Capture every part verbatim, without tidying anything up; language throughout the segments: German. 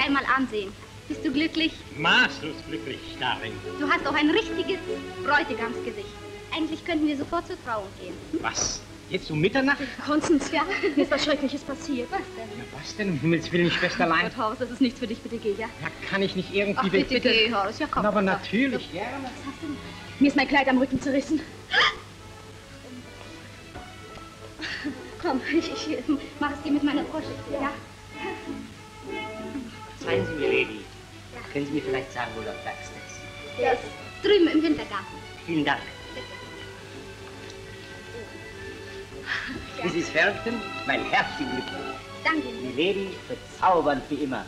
einmal ansehen. Bist du glücklich? Maßlos glücklich, Starring. Du hast auch ein richtiges Bräutigamsgesicht. Eigentlich könnten wir sofort zur Trauung gehen. Hm? Was? Jetzt um Mitternacht? Konstanz, ja, mir ist was Schreckliches passiert. Was denn? Ja, was denn? Um Himmels Willen, Schwesterlein. Gott, Horst, das ist nichts für dich, bitte geh, ja? Ja, kann ich nicht irgendwie... Ach, bitte, bitte. Geh, Horst, ja, komm. Na, aber komm, natürlich, komm. gerne. Was hast du denn? Mir ist mein Kleid am Rücken zerrissen. Komm, ich, ich mach es dir mit meiner Brosche, ja? Verzeihen Sie mir, Lady. Ja. Können Sie mir vielleicht sagen, wo Lord Baxter ist? Der ist drüben im Wintergarten. Vielen Dank. Misses Farrington, mein herzlichen Glückwunsch. Danke. Die Lady bezaubernd wie immer.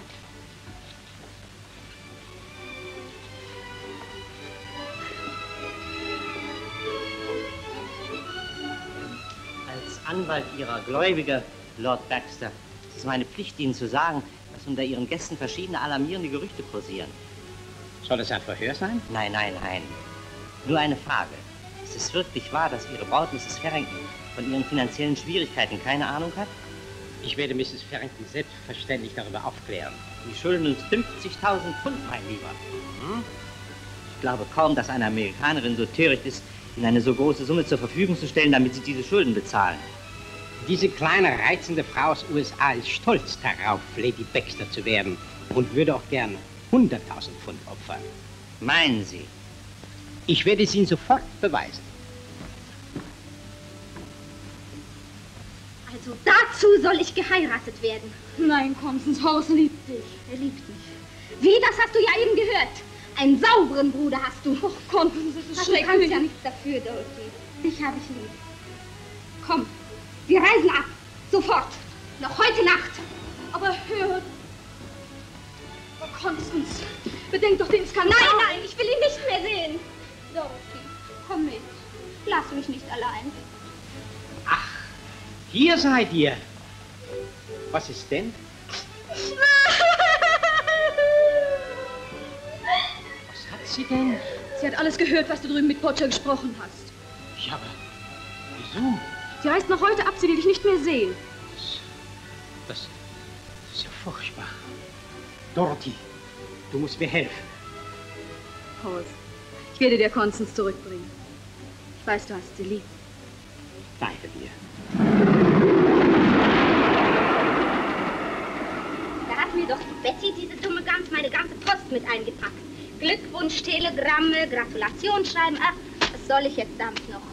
Als Anwalt Ihrer Gläubiger, Lord Baxter, es ist meine Pflicht, Ihnen zu sagen, dass unter Ihren Gästen verschiedene alarmierende Gerüchte kursieren. Soll es ein Verhör sein? Nein, nein, nein. Nur eine Frage. Ist es wirklich wahr, dass Ihre Braut, Misses Farrington, von Ihren finanziellen Schwierigkeiten keine Ahnung hat? Ich werde Misses Farrington selbstverständlich darüber aufklären. Sie schulden uns fünfzigtausend Pfund, mein Lieber. Hm? Ich glaube kaum, dass eine Amerikanerin so töricht ist, Ihnen eine so große Summe zur Verfügung zu stellen, damit Sie diese Schulden bezahlen. Diese kleine, reizende Frau aus U S A ist stolz darauf, Lady Baxter zu werden und würde auch gern hunderttausend Pfund opfern. Meinen Sie? Ich werde es Ihnen sofort beweisen. Also dazu soll ich geheiratet werden. Nein, Konstanz, Horst liebt dich. Er liebt mich. Wie, das hast du ja eben gehört. Einen sauberen Bruder hast du. Oh, Konstanz, das ist Ach, schrecklich. Du kannst ja nichts dafür, Dorothy. Dich habe ich lieb. Komm, wir reisen ab. Sofort. Noch heute Nacht. Aber hör... Oh, Konstanz, bedenk doch den Skandal. Nein, nein, ich will ihn nicht mehr sehen. Dorothy, komm mit. Lass mich nicht allein. Ach, hier seid ihr. Was ist denn? Was hat sie denn? Sie hat alles gehört, was du drüben mit Potter gesprochen hast. Ja, aber wieso? Sie reist noch heute ab, sie will dich nicht mehr sehen. Das, das, das ist ja furchtbar. Dorothy, du musst mir helfen. Horst, ich werde dir Konstanz zurückbringen. Ich weiß, du hast sie lieb. Danke dir. Da hat mir doch die Betty, diese dumme Gans, meine ganze Post mit eingepackt. Glückwunsch, Telegramme, Gratulationsschreiben. Ach, was soll ich jetzt damit noch?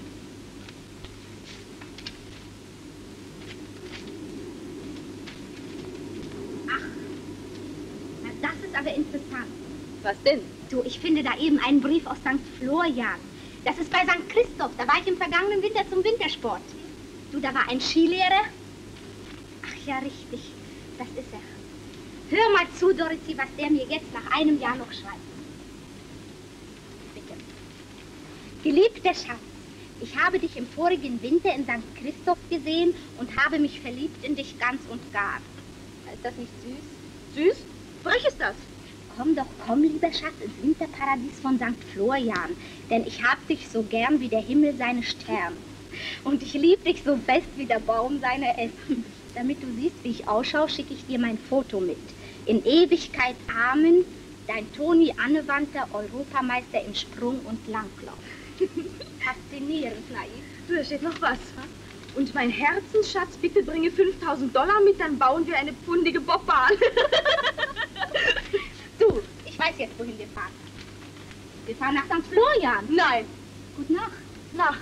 Ach, na, das ist aber interessant. Was denn? Du, ich finde da eben einen Brief aus Sankt Florian. Das ist bei Sankt Christoph. Da war ich im vergangenen Winter zum Wintersport. Du, da war ein Skilehrer. Ach ja, richtig. Das ist er. Hör mal zu, Dorothy, was der mir jetzt nach einem Jahr noch schreibt. Bitte. Geliebter Schatz, ich habe dich im vorigen Winter in Sankt Christoph gesehen und habe mich verliebt in dich ganz und gar. Ist das nicht süß? Süß? Frech ist das. Komm doch, komm, lieber Schatz, ins Winterparadies von Sankt Florian, denn ich hab dich so gern wie der Himmel seine Sterne. Und ich lieb dich so fest wie der Baum seine Äste. Damit du siehst, wie ich ausschaue, schicke ich dir mein Foto mit. In Ewigkeit Amen, dein Toni Annewanter, Europameister im Sprung und Langlauf. Faszinierend, naiv. Du, da steht noch was. Und mein Herzensschatz, bitte bringe fünftausend Dollar mit, dann bauen wir eine pfundige Bobbahn. Du, ich weiß jetzt, wohin wir fahren. Wir fahren nach Sankt Florian. Nein. Gute Nacht. Nacht.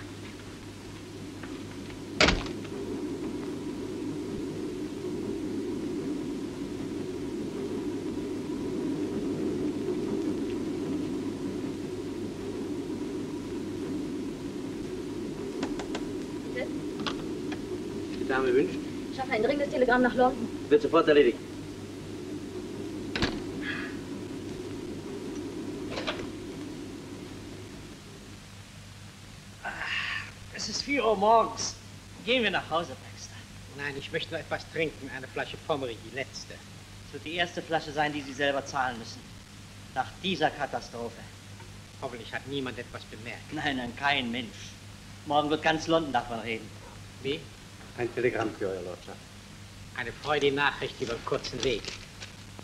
Die Dame wünscht. Ich schaffe ein dringendes Telegramm nach London. Wird sofort erledigt. Es ist vier Uhr morgens. Gehen wir nach Hause, Baxter. Nein, ich möchte noch etwas trinken. Eine Flasche Pommery, die letzte. Es wird die erste Flasche sein, die Sie selber zahlen müssen. Nach dieser Katastrophe. Hoffentlich hat niemand etwas bemerkt. Nein, nein, kein Mensch. Morgen wird ganz London davon reden. Wie? Ein Telegramm für Euer Lordschaft. Eine freudige Nachricht über kurzen Weg.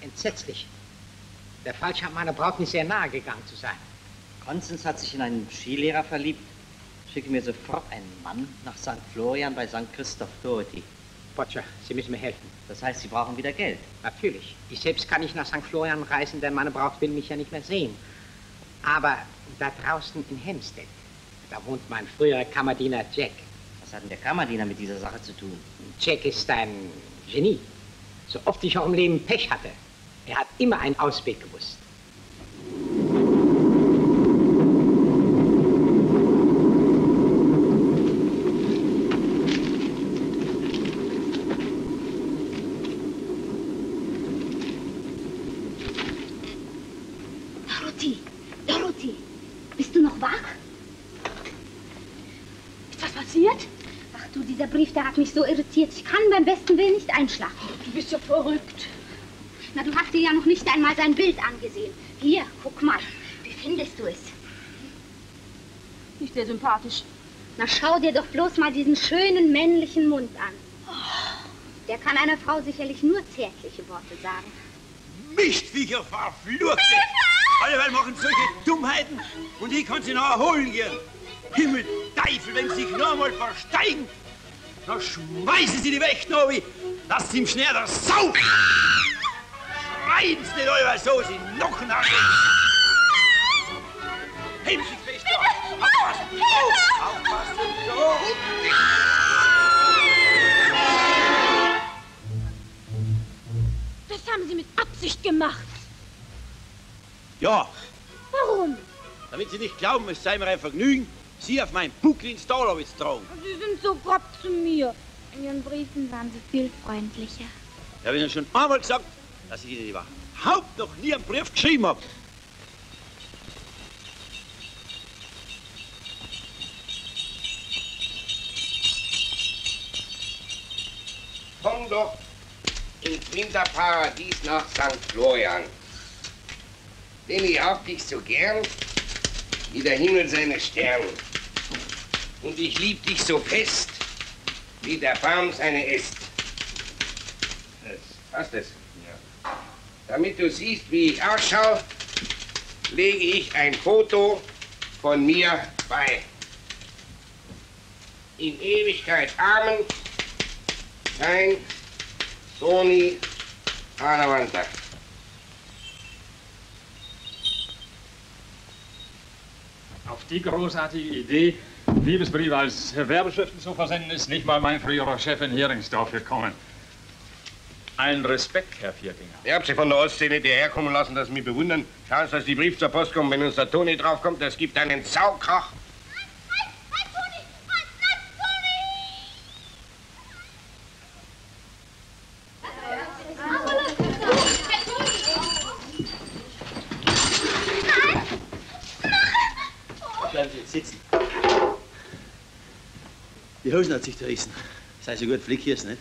entsetzlich. Der Fall scheint meiner Braut nicht sehr nahe gegangen zu sein. Konstanz hat sich in einen Skilehrer verliebt. Schicke mir sofort einen Mann nach Sankt Florian bei Sankt Christoph Dorothy. Butcher, Sie müssen mir helfen. Das heißt, Sie brauchen wieder Geld. Natürlich. Ich selbst kann nicht nach Sankt Florian reisen, denn meine Braut will mich ja nicht mehr sehen. Aber da draußen in Hempstead, da wohnt mein früherer Kammerdiener Jack. Was hat denn der Kammerdiener mit dieser Sache zu tun? Jack ist ein Genie. So oft ich auch im Leben Pech hatte, er hat immer einen Ausweg gewusst. Dorothy, Dorothy, bist du noch wach? Ist was passiert? Ach du, dieser Brief, der hat mich so irritiert. Ich kann beim besten Willen nicht einschlafen. Du bist ja verrückt. Na, du hast dir ja noch nicht einmal sein Bild angesehen. Hier, guck mal. Wie findest du es? Nicht sehr sympathisch. Na, schau dir doch bloß mal diesen schönen männlichen Mund an. Der kann einer Frau sicherlich nur zärtliche Worte sagen. Mistviecher, verfluchte! Alle weil machen solche Dummheiten und ich kann sie noch erholen gehen. Himmel, Teufel, wenn sie sich noch einmal versteigen, dann schmeißen sie die Wächter runter, lasst sie im Schnee der Sau! Schreien sie nicht alle so, sie Knochenhagel! Heben Sie fest da! Aufpassen! Oh, aufpassen! So! Das haben Sie mit Absicht gemacht. Ja, Warum? damit Sie nicht glauben, es sei mir ein Vergnügen, Sie auf meinen Buckel ins Stallowitz tragen. Sie sind so grob zu mir. In Ihren Briefen waren Sie viel freundlicher. Ich habe Ihnen schon einmal gesagt, dass ich Ihnen überhaupt noch nie einen Brief geschrieben habe. Komm doch ins Winterparadies nach Sankt Florian. Denn ich hab dich so gern, wie der Himmel seine Sterne. Und ich lieb dich so fest, wie der Baum seine Äste. Das, passt das? Ja. Damit du siehst, wie ich ausschaue, lege ich ein Foto von mir bei. In Ewigkeit Amen, dein Toni Anawanta. Auf die großartige Idee, Liebesbriefe als Werbeschriften zu versenden, ist nicht mal mein früherer Chef in Heringsdorf gekommen. Ein Respekt, Herr Vierkinger. Ich hab sie von der Ostsee nicht hierher kommen lassen, dass sie mich bewundern. Schauen Sie, dass die Brief zur Post kommen. Wenn uns der Toni draufkommt, das gibt einen Saukrach. Bleiben Sie jetzt sitzen. Die Hosen hat sich zerrissen. Sei so gut, flick hier ist nicht.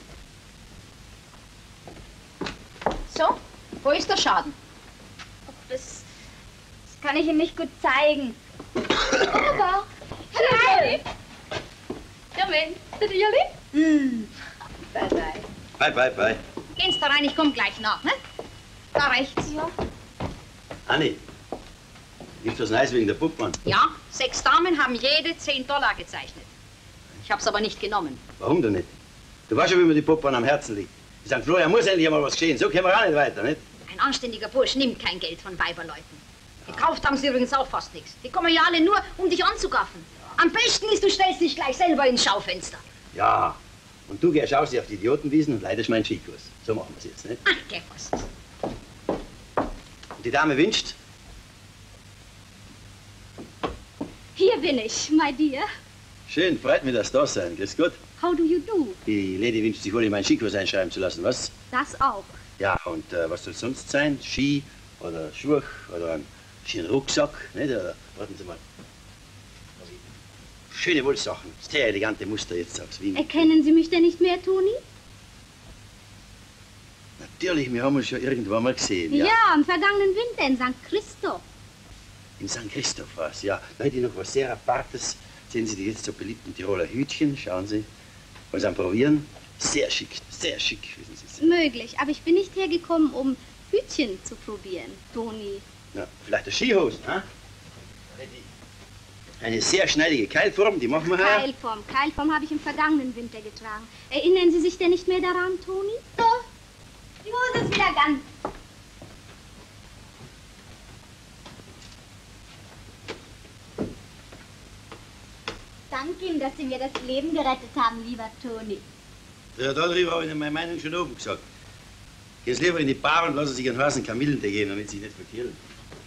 So, wo ist der Schaden? Das, das kann ich Ihnen nicht gut zeigen. Aber, Hallo! Ja, Mensch, ist das Jolli? Hm. Bye, bye. Bye, bye, bye. Gehen Sie da rein, ich komm gleich nach, ne? Da rechts. Ja. Anni, gibt's was Neues wegen der Puppmann? Ja, sechs Damen haben jede zehn Dollar gezeichnet. Ich hab's aber nicht genommen. Warum denn nicht? Du weißt schon, wie mir die Puppmann am Herzen liegt. In Sankt Florian muss endlich einmal was geschehen. So können wir auch nicht weiter, nicht? Ein anständiger Bursch nimmt kein Geld von Weiberleuten. Gekauft haben sie übrigens auch fast nichts. Die kommen ja alle nur, um dich anzugaffen. Am besten ist, du stellst dich gleich selber ins Schaufenster. Ja. Und du gehst aus auf die Idiotenwiesen und leidest meinen Skikurs. So machen wir's jetzt, nicht? Ach, geh was. Und die Dame wünscht? Hier bin ich, my dear. Schön, freut mich, dass du da sein. Grüß Gott. How do you do? Die Lady wünscht sich wohl, in meinen Skikurs einschreiben zu lassen, was? Das auch. Ja, und äh, was soll sonst sein? Ski oder Schuhe oder ein schönen Rucksack, nicht? Oder, warten Sie mal. Schöne Wollsachen, sehr elegante Muster jetzt aufs Wien. Erkennen Sie mich denn nicht mehr, Toni? Natürlich, wir haben uns schon irgendwann mal gesehen, Ja, ja. am vergangenen Winter in Sankt Christoph. In Sankt Christoph war's, ja. Da hätte ich noch was sehr Apartes. Sehen Sie die jetzt so beliebten Tiroler Hütchen, schauen Sie. Was am Probieren? Sehr schick, sehr schick, wissen Sie. Möglich, aber ich bin nicht hergekommen, um Hütchen zu probieren, Toni. Na, vielleicht eine Skihose, ne? Eine sehr schneidige Keilform, die machen wir her. Keilform, Keilform habe ich im vergangenen Winter getragen. Erinnern Sie sich denn nicht mehr daran, Toni? Doch, die Hose ist wieder ganz. Danke Ihnen, dass Sie mir das Leben gerettet haben, lieber Toni. Ja, darüber habe ich meine Meinung schon oben gesagt. Gehen Sie lieber in die Bar und lassen sich einen heißen Kamillentee geben, damit Sie sich nicht verkehren.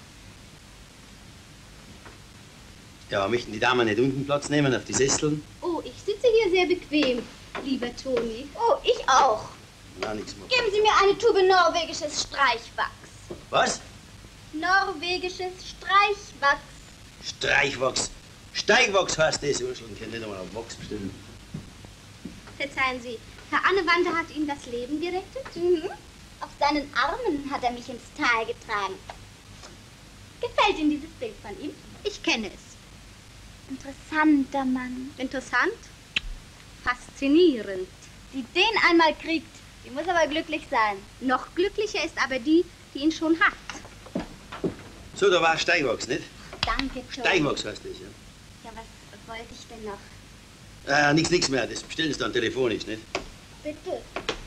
Ja, möchten die Damen nicht unten Platz nehmen auf die Sesseln? Oh, ich sitze hier sehr bequem, lieber Toni. Oh, ich auch. Na, nichts mehr. Geben Sie mir eine Tube norwegisches Streichwachs. Was? Norwegisches Streichwachs. Streichwachs. Steigwachs heißt das. Urscheln kann nicht einmal auf Wachs bestellen. Verzeihen Sie, Herr Annewande hat Ihnen das Leben gerettet? Mhm. Auf seinen Armen hat er mich ins Tal getragen. Gefällt Ihnen dieses Bild von ihm? Ich kenne es. Interessanter Mann. Interessant? Faszinierend. Die den einmal kriegt, die muss aber glücklich sein. Noch glücklicher ist aber die, die ihn schon hat. So, da war Steigwachs, nicht? Danke, Toni. Steigwachs heißt das, ja. Ja, was wollte ich denn noch? Äh, nix, nix mehr. Das bestellen Sie dann telefonisch, nicht? Bitte.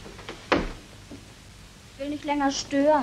Ich will nicht länger stören.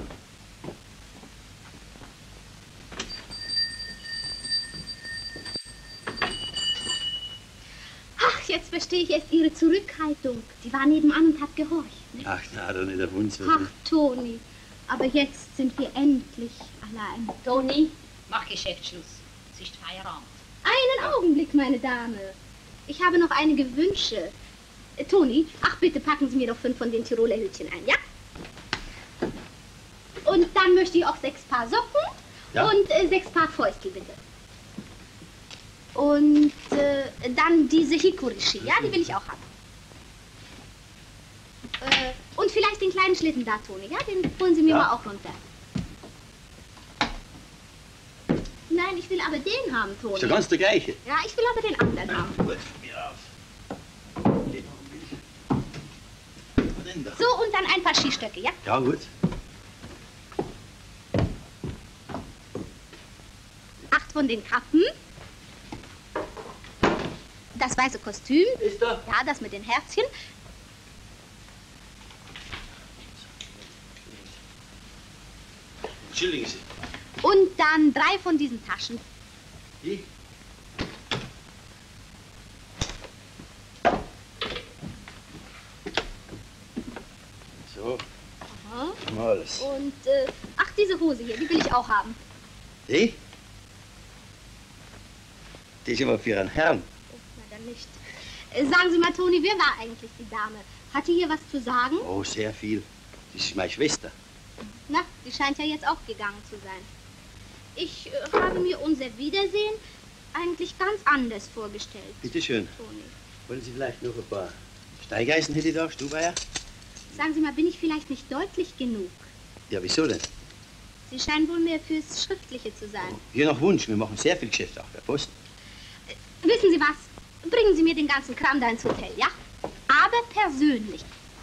Ach, jetzt verstehe ich erst Ihre Zurückhaltung. Sie war nebenan und hat gehorcht. Ne? Ach, na, doch nicht auf uns. Ach, Toni, aber jetzt sind wir endlich allein. Toni, mach Geschäftsschluss. Es ist Feierabend. Einen Augenblick, meine Dame. Ich habe noch einige Wünsche. Äh, Toni, ach bitte packen Sie mir doch fünf von den Tiroler Hütchen ein, ja? Und dann möchte ich auch sechs Paar Socken ja. und äh, sechs Paar Fäustel, bitte. Und äh, dann diese Hikorishi, ja, die will ich auch haben. Äh, und vielleicht den kleinen Schlitten da, Toni, ja, den holen Sie mir ja. mal auch runter. Nein, ich will aber den haben, Toni. Ist ja ganz der gleiche. Ja, ich will aber den anderen haben. Gut, von mir aus. So, und dann ein paar Skistöcke, ja? Ja, gut. Acht von den Kappen. Das weiße Kostüm. Ist da? Ja, das mit den Herzchen. Entschuldigen Sie. Und dann drei von diesen Taschen. Die? So. Aha. Mal alles. Und, äh, ach, diese Hose hier, die will ich auch haben. Die? Die ist aber für einen Herrn. Oh, na dann nicht. Äh, sagen Sie mal, Toni, wer war eigentlich die Dame? Hat die hier was zu sagen? Oh, sehr viel. Das ist meine Schwester. Na, die scheint ja jetzt auch gegangen zu sein. Ich äh, habe mir unser Wiedersehen eigentlich ganz anders vorgestellt. Bitte schön. Toni. Wollen Sie vielleicht noch ein paar Steigeisen hätte ich da, Stubeier? Sagen Sie mal, bin ich vielleicht nicht deutlich genug? Ja, wieso denn? Sie scheinen wohl mehr fürs Schriftliche zu sein. Je nach Wunsch, wir machen sehr viel Geschäft auch per Post. Äh, wissen Sie was? Bringen Sie mir den ganzen Kram da ins Hotel, ja? Aber persönlich.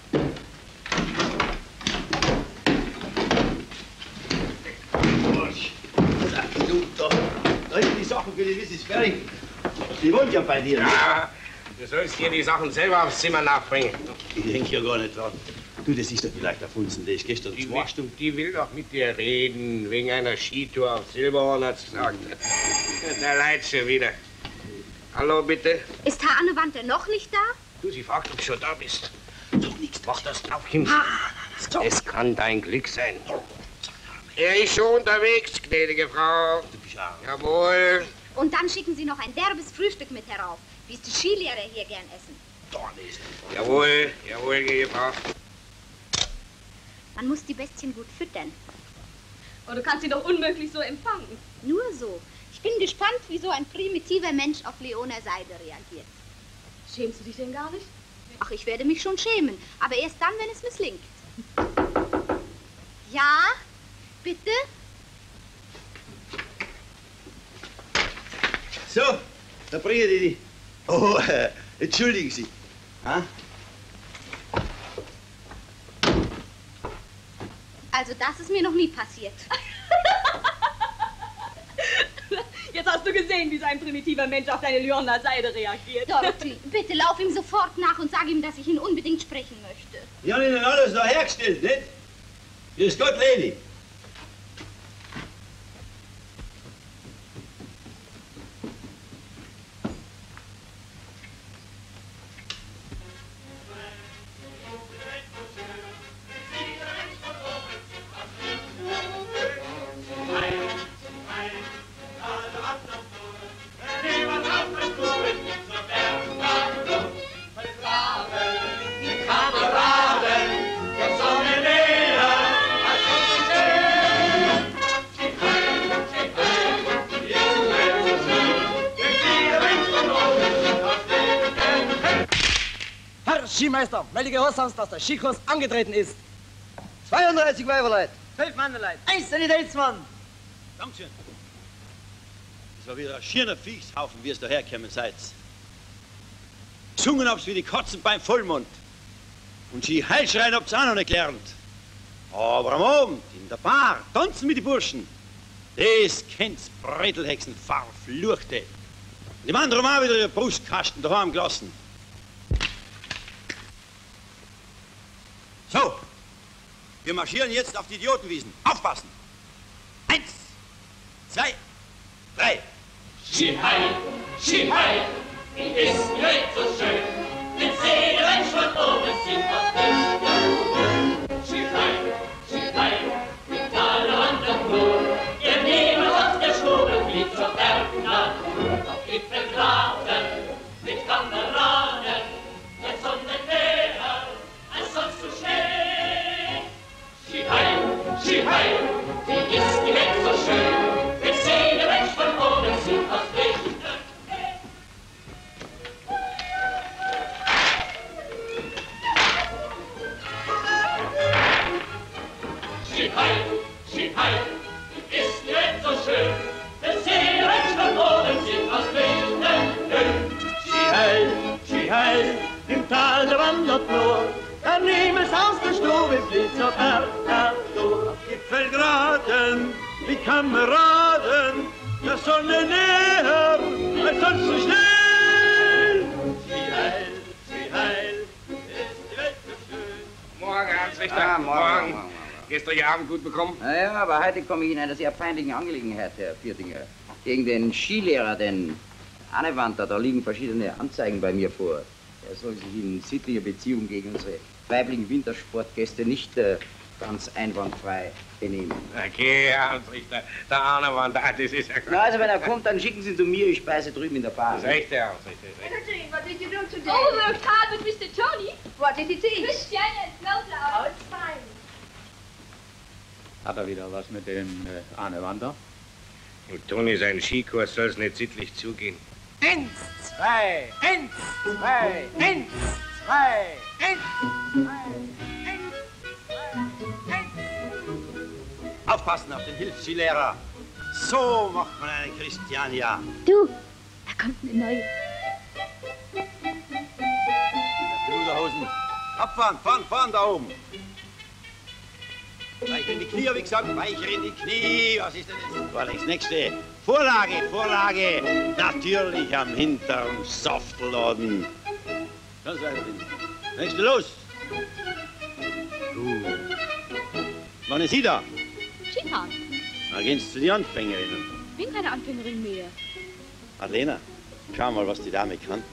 Du, da, da sind die Sachen für die Missus Ferring. Die wohnt ja bei dir. Ja, du sollst dir die Sachen selber aufs Zimmer nachbringen. Ich denke ja gar nicht dran. Du, das ist doch vielleicht ein Funzen, der ist gestern Die, zwei will, Stunden. die will doch mit dir reden, wegen einer Skitour auf Silberhorn, hat's gesagt. Da leid schon wieder. Hallo, bitte? Ist Herr Annewander noch nicht da? Du, sie fragt, ob du schon da bist. Doch nichts. Mach das drauf, Kind. Ah, es kann dein Glück sein. Er ist schon unterwegs, gnädige Frau. Du bist arm. Jawohl. Und dann schicken Sie noch ein derbes Frühstück mit herauf, wie es die Skilehrer hier gern essen. Doch nicht. Jawohl, jawohl, gnädige Frau. Man muss die Bestien gut füttern. Aber du kannst sie doch unmöglich so empfangen. Nur so. Ich bin gespannt, wie so ein primitiver Mensch auf Leoner Seide reagiert. Schämst du dich denn gar nicht? Ach, ich werde mich schon schämen, aber erst dann, wenn es misslingt. Ja, bitte? So, da bringe ich die. Oh, äh, entschuldigen Sie. Ha? Also, Also das ist mir noch nie passiert. Jetzt hast du gesehen, wie so ein primitiver Mensch auf deine Lyoner Seide reagiert. Dorothy, bitte lauf ihm sofort nach und sag ihm, dass ich ihn unbedingt sprechen möchte. Ich habe Ihnen alles noch hergestellt, nicht? Grüß Gott, Lady. Skimeister, melde Gehorsams, dass der Skikurs angetreten ist. zweiunddreißig Weiberleut. zwölf Mannleut. Eins Sanitätsmann. Dankeschön. Das war wieder ein schöner Viechshaufen, wie es dahergekommen seid. Gesungen hab's wie die Katzen beim Vollmond. Und sie Heilschreien hab's auch noch nicht gelernt. Aber am Abend, in der Bar, tanzen mit den Burschen. Das kennt's Bredelhexen, verfluchte. Die anderen haben auch wieder ihre Brustkasten daheim gelassen. So, wir marschieren jetzt auf die Idiotenwiesen. Aufpassen! Eins, zwei, drei. Skihei, Skihei, ist nicht so schön, den Seelen von oben sieht was nicht. Skihei, Skihei, mit Tale und der Flur, ihr Nebel aus der Stube fliegt zur Bergnatur. Auf Gipfelgraben, mit Kameraden, der Sonne näher, als sonst zu schnell. Skihei, Skihei, die ist nicht so schön, den Seelen von oben sieht was nicht. Skihei, Skihei, ist nicht so schön, der Seerecht von oben sieht was nicht. Skihei, Skihei, im Tal der wandert nur, der Nebels aus der Stube fliegt zur Bergnatur. Auf Gipfelgraden, wie Kameraden, der Sonne näher, als sonst so schnell. Skihei, Skihei, ist die Welt so schön. Morgen, Herr Richter. Ah, morgen, morgen, morgen. Gestern Abend gut bekommen? Naja, aber heute komme ich in einer sehr peinlichen Angelegenheit, Herr Viertinger. Gegen den Skilehrer, den Annewander, da liegen verschiedene Anzeigen bei mir vor. Er soll sich in sittlicher Beziehung gegen unsere weiblichen Wintersportgäste nicht äh, ganz einwandfrei benehmen. Okay, Herr Richter, der Annewander, das ist ja gut. Na, also wenn er kommt, dann schicken Sie ihn zu mir, ich speise drüben in der Bar. Das ist echt, Herr Richter. Jane, what did you do today? Oh, worked hard with Mister Tony. What did he teach? Christian and snowflower. Oh, it's fine. Hat er wieder was mit dem äh, Arnewander? Und Toni, sein Skikurs soll's nicht sittlich zugehen. Eins, zwei, eins, zwei, eins, zwei, eins, zwei, eins, zwei, eins. Aufpassen auf den Hilfsskilehrer. So macht man einen Christiania. Du, da kommt eine neue. Bruderhosen. Abfahren, fahren, fahren da oben. Weicher in die Knie, hab ich gesagt, weicher in die Knie. Was ist denn jetzt? War das nächste. Vorlage, Vorlage. Natürlich am hinteren Saftladen. Ganz weiter hin. Nächste los. Gut. Wann ist sie da? Skifahren. Na, gehen Sie zu den Anfängerinnen. Ich bin keine Anfängerin mehr. Adlena, schau mal, was die Dame kann.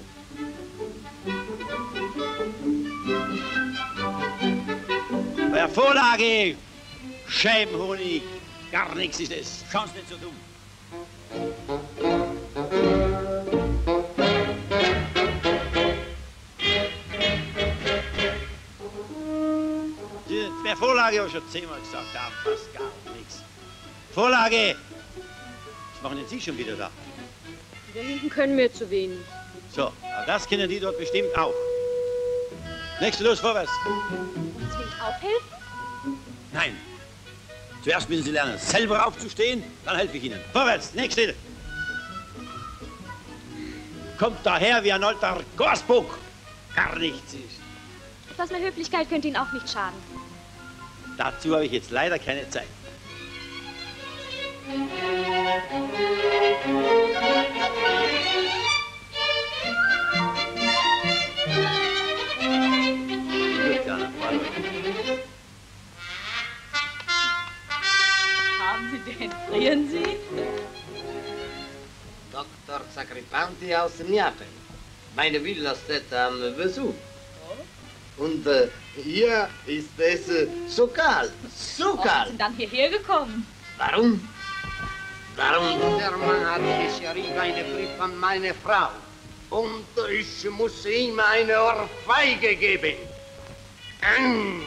Bei der Vorlage, Scheibenhonig, gar nichts ist es. Schauen Sie nicht so dumm. Die, bei Vorlage habe ich schon zehnmal gesagt, da passt gar nichts. Vorlage! Was machen denn Sie schon wieder da? Die da hinten können mir zu wenig. So, das kennen die dort bestimmt auch. Nächste los, vorwärts. Willst du mir auch helfen? Nein. Zuerst müssen Sie lernen, selber aufzustehen, dann helfe ich Ihnen. Vorwärts, nächste. Kommt daher wie ein alter Gorsbuck. Gar nichts ist. Etwas mehr Höflichkeit könnte Ihnen auch nicht schaden. dazu habe ich jetzt leider keine Zeit. Haben Sie denn? Frieren Sie? Doktor Sacripanti aus Neapel. Meine Villa steht am Vesuv. Und äh, hier ist es äh, so kalt, so Oh, kalt. Sie sind dann hierher gekommen. Warum? Warum? Der Mann hat geschrieben einen Brief an meine Frau. Und ich muss ihm eine Ohrfeige geben. Ähm.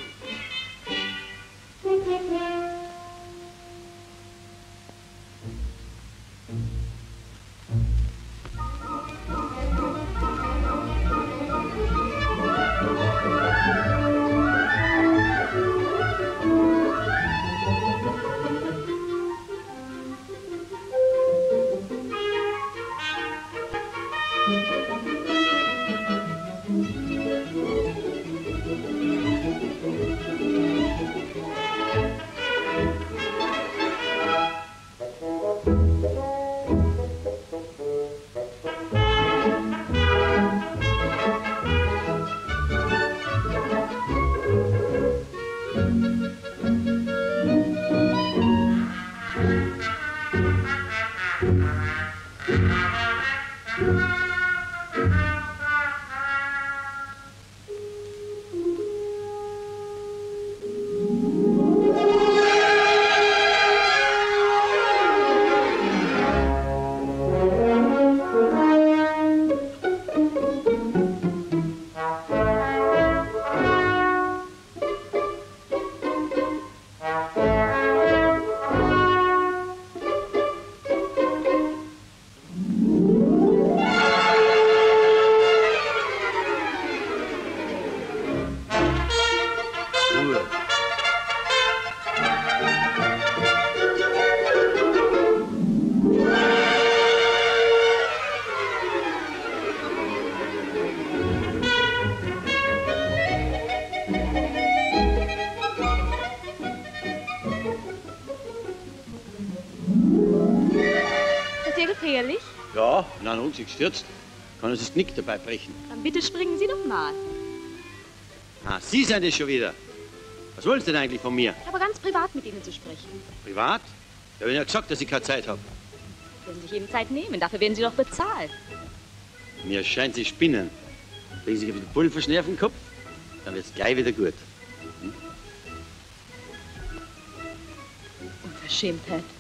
Gefährlich? Ja, wenn ein Hund sich stürzt, kann er sich das Knick dabei brechen. Dann bitte springen Sie doch mal. Ah, Sie sind es schon wieder. Was wollen Sie denn eigentlich von mir? Ich habe ganz privat mit Ihnen zu sprechen. Privat? Ich habe Ihnen ja gesagt, dass ich keine Zeit habe. Sie können sich eben Zeit nehmen, dafür werden Sie doch bezahlt. Mir scheint, Sie spinnen. Legen Sie sich den Pulverschnee auf den Kopf, dann wird es gleich wieder gut. Hm? Unverschämtheit.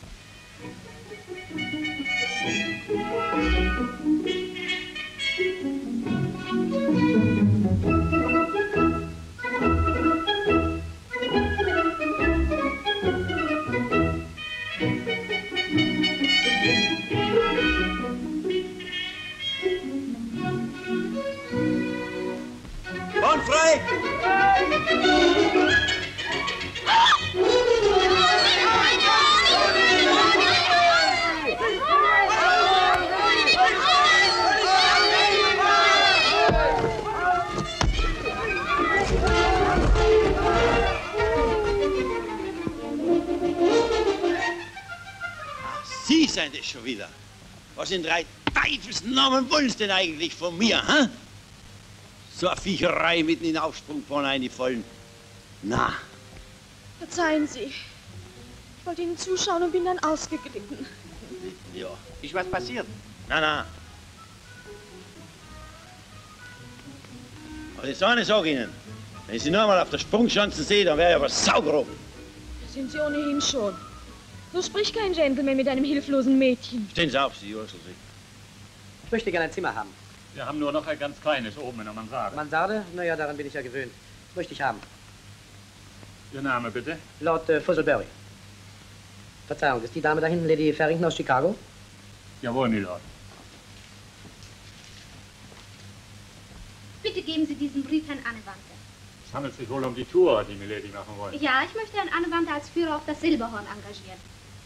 Bahn frei! Sie sind es schon wieder. Was in drei Teufelsnamen wollen Sie denn eigentlich von mir, hä? So eine Viecherei mitten in den Aufsprungbahn einfallen. Na, Verzeihen Sie. Ich wollte Ihnen zuschauen und bin dann ausgeglitten. ja. Ist was passiert? Na, na. Aber das eine sage ich Ihnen. Wenn ich Sie noch mal auf der Sprungschanze sehe, dann wäre ich aber saugrob. Das sind Sie ohnehin schon. So spricht kein Gentleman mit einem hilflosen Mädchen. Stehen Sie auf, Sie Ursel. Ich möchte gerne ein Zimmer haben. Wir haben nur noch ein ganz kleines oben in der Mansarde. Mansarde? Naja, daran bin ich ja gewöhnt. Das möchte ich haben. Ihr Name bitte? Lord äh, Fuzzleberry. Verzeihung, ist die Dame da hinten Lady Farrington aus Chicago? Jawohl, Milord. Bitte geben Sie diesen Brief Herrn Annewandte. Es handelt sich wohl um die Tour, die Milady machen wollen. Ja, ich möchte Herrn Annewandte als Führer auf das Silberhorn engagieren.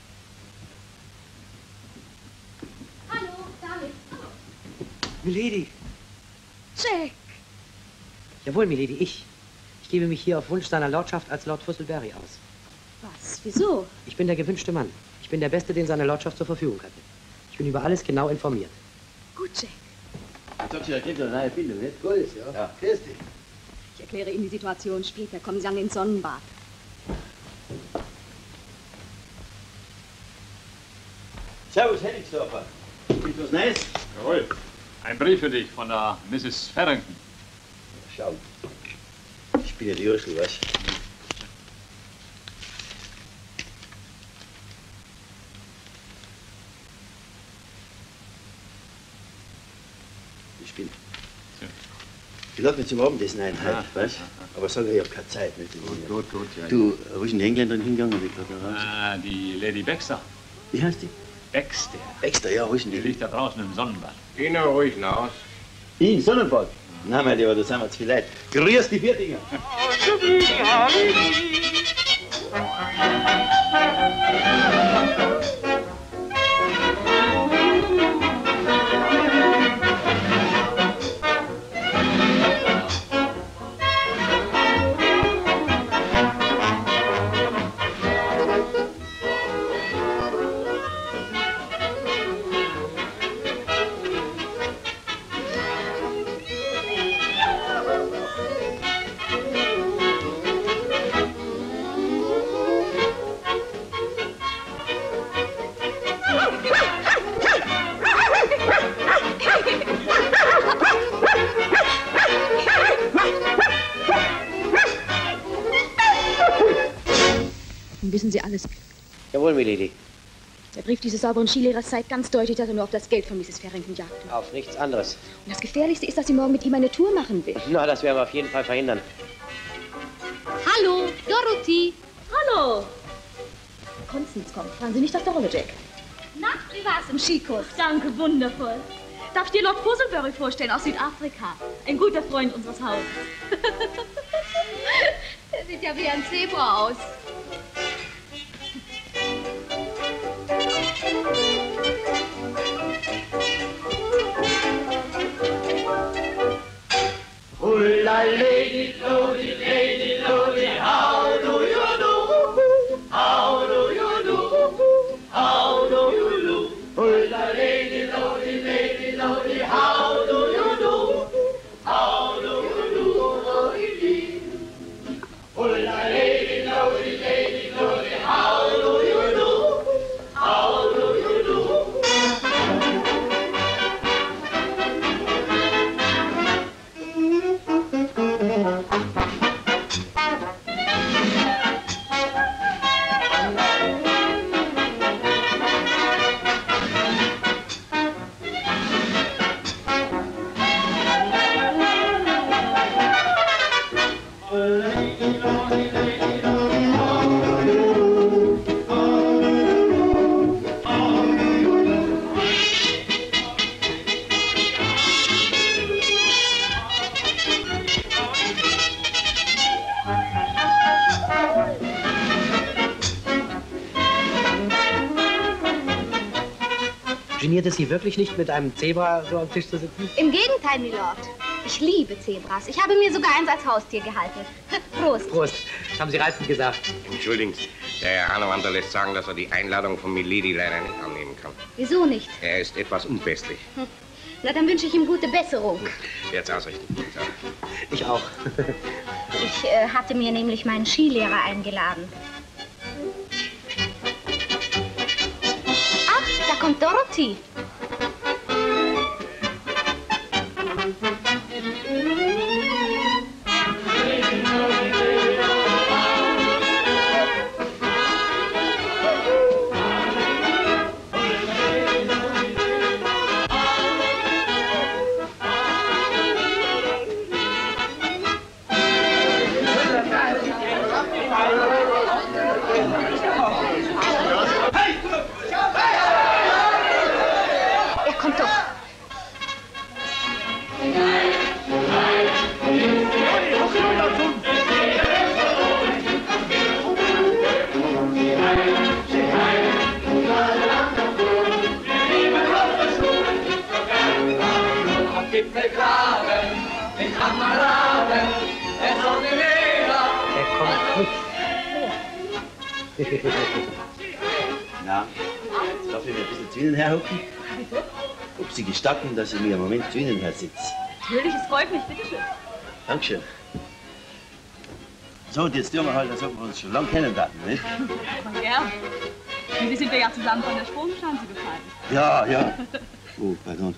Hallo, David. Milady. Jack! Jawohl, Milady, ich. Ich gebe mich hier auf Wunsch seiner Lordschaft als Lord Fusselsbury aus. Was? Wieso? Ich bin der gewünschte Mann. Ich bin der Beste, den seine Lordschaft zur Verfügung hatte. Ich bin über alles genau informiert. Gut, Jack. Jetzt habt ihr ja gleich eine neue Bildung, nicht? Gut, ja. Ja, grüß dich. Ich erkläre Ihnen die Situation später. Kommen Sie an den Sonnenbad. Servus, Hennigsdorfer. Gibt was Neues? Jawohl. Ein Brief für dich von der Misses Farrington. Schau. Ich bin ja die Ursel, weißt du? Ich bin. Ich lade mich zum Abendessen ein, heute, Ja. weißt du? Aber sag, ich hab keine Zeit. Nicht? Gut, gut, gut, ja. Du, wo ist denn die Engländerin hingegangen? Die gerade noch raus. Ah, die Lady Baxter. Wie heißt die? Baxter. Baxter, ja, wo ist denn Die die? liegt da draußen im Sonnenbad. Geh nur ruhig nach. Im Sonnenbad? Nein, mein Lieber, da sind wir zu viel Leute. Grüß die Viertinger. Nun wissen Sie alles. Jawohl, Milady. Der Brief dieses sauberen Skilehrers zeigt ganz deutlich, dass er nur auf das Geld von Misses Farrington jagte. Auf nichts anderes. Und das Gefährlichste ist, dass sie morgen mit ihm eine Tour machen will. Na, das werden wir auf jeden Fall verhindern. Hallo, Dorothy. Hallo. Konstanz kommt. Fragen Sie nicht nach der Rolle, Jack. Na, wie war's im Skikurs? Danke, wundervoll. Darf ich dir Lord Fusselsbury vorstellen aus Südafrika? Ein guter Freund unseres Hauses. Der sieht ja wie ein Zebra aus. Hula lady, lody, lady, lody, how do you do? How do you do? How do you do? Hula lady, lody, lady, lody, how do you do? How do you do? Hula lady, lody, lady, lody, how do you do? How do you do? Geniert es Sie wirklich nicht, mit einem Zebra so am Tisch zu sitzen? Im Gegenteil, Milord. Ich liebe Zebras. Ich habe mir sogar eins als Haustier gehalten. Prost. Prost. Haben Sie reizend gesagt. Entschuldigen Sie, der Herr Hannewander lässt sagen, dass er die Einladung von Milady leider nicht annehmen kann. Wieso nicht? Er ist etwas unpässlich. Hm. Na, dann wünsche ich ihm gute Besserung. Jetzt ausrichten. Ja. Ich auch. Ich äh, hatte mir nämlich meinen Skilehrer eingeladen. Ach, da kommt Dorothy. Er kommt doch. Gipfelgraben, mit Kameraden, es soll die Welt Na, jetzt darf ich mir ein bisschen zu Ihnen herhucken? Bitte? Ob Sie gestatten, dass ich mir einen Moment zu Ihnen hersitze? Natürlich, es freut mich. Bitte schön. Dankeschön. So, und jetzt tun wir halt, als ob wir uns schon lange kennen hatten, nicht? Mal gern. Wir sind ja zusammen von der Sprungschanze gefallen. Ja, ja. Oh, pardon.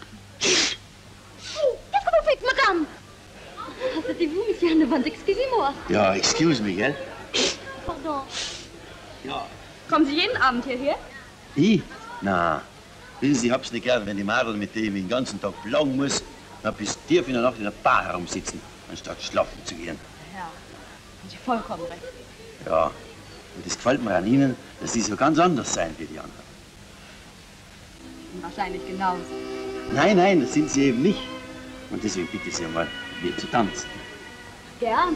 Qu'est-ce madame? Passez-vous, monsieur Hannewand, excusez-moi. Ja, excuse me, gell? Pardon. Ja. Kommen Sie jeden Abend hierher? Ich? Na, wissen Sie, ich hab's nicht gern, wenn die Madel, mit denen ich den ganzen Tag plagen muss, dann bis tief in der Nacht in der Bar herumsitzen, anstatt schlafen zu gehen. Ja, haben Sie vollkommen recht. Ja, und das gefällt mir an Ihnen, dass Sie so ganz anders sein wie die anderen. Wahrscheinlich genauso. Nein, nein, das sind Sie eben nicht. Und deswegen bitte ich Sie einmal, mit mir zu tanzen. Gern.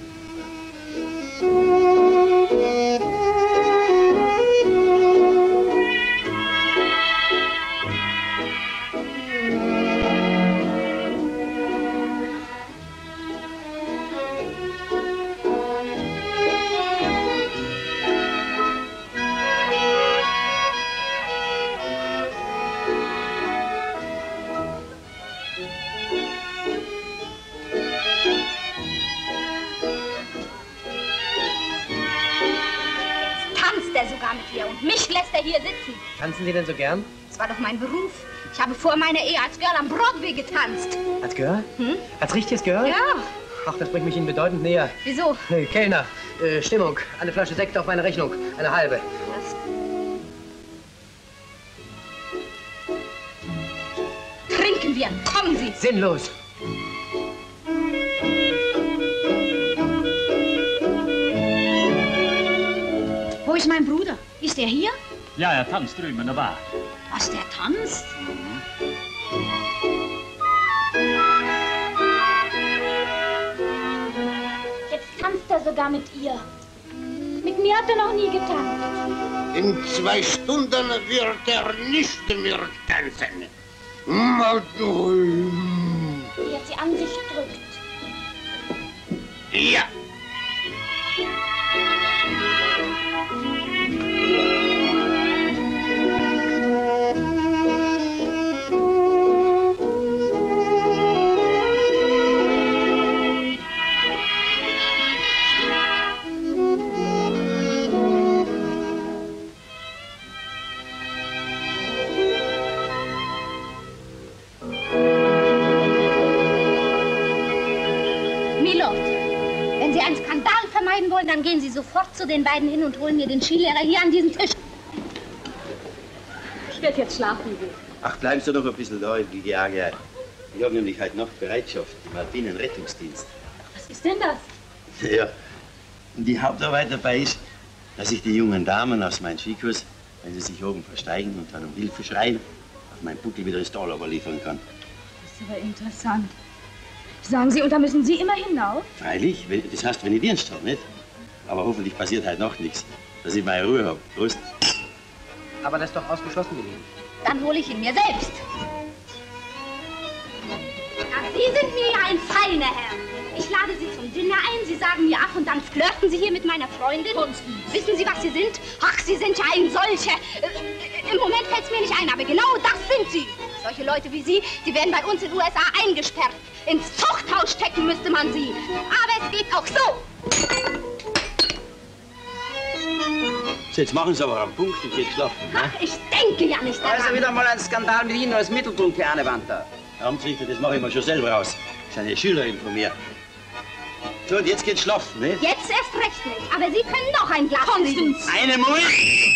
Und mich lässt er hier sitzen. Tanzen Sie denn so gern? Das war doch mein Beruf. Ich habe vor meiner Ehe als Girl am Broadway getanzt. Als Girl? Hm? Als richtiges Girl? Ja. Ach, das bringt mich Ihnen bedeutend näher. Wieso? Nee, Kellner, äh, Stimmung, eine Flasche Sekt auf meine Rechnung, eine halbe. Was? Trinken wir. Kommen Sie. Sinnlos. Wo ist mein Bruder? Ist er hier? Ja, er tanzt drüben in der Bar. Was, der tanzt? Jetzt tanzt er sogar mit ihr. Mit mir hat er noch nie getanzt. In zwei Stunden wird er nicht mehr tanzen. Madeleine. Wie er sie an sich drückt. Ja. Wollen, dann gehen Sie sofort zu den beiden hin und holen mir den Skilehrer hier an diesen Tisch. Ich werde jetzt schlafen gehen. Ach, bleiben Sie doch ein bisschen da, ich gehe auch gleich. Ich habe nämlich heute Nacht Bereitschaft im Alpinen Rettungsdienst. Was ist denn das? Ja, und die Hauptarbeit dabei ist, dass ich die jungen Damen aus meinem Skikurs, wenn sie sich oben versteigen und dann um Hilfe schreien, auf meinen Buckel wieder ins Tal liefern kann. Das ist aber interessant. Sagen Sie, und da müssen Sie immer hinauf? Freilich, wenn, das heißt, wenn ich Dienst habe, nicht? Aber hoffentlich passiert heute Nacht nichts, dass ich meine Ruhe habe. Prost. Aber das ist doch ausgeschlossen gewesen. Dann hole ich ihn mir selbst. Ja, Sie sind mir ja ein feiner Herr. Ich lade Sie zum Dinner ein, Sie sagen mir ach und dann flirten Sie hier mit meiner Freundin. Wissen Sie, was Sie sind? Ach, Sie sind ja ein solcher. Äh, Im Moment fällt es mir nicht ein, aber genau das sind Sie. Solche Leute wie Sie, die werden bei uns in den U S A eingesperrt. Ins Zuchthaus stecken müsste man sie. Aber es geht auch so. So, jetzt machen Sie aber einen Punkt und geht schlafen. Ne? Ach, ich denke ja nicht daran. Also wieder mal ein Skandal mit Ihnen als Mittelpunkt, Herr Annewanter. Herr Amtsrichter, das mache ich mir schon selber aus. Das ist eine Schülerin von mir. So, und jetzt geht's schlafen, ne? Jetzt erst recht nicht. Aber Sie können noch ein Glas trinken. Eine Mulch!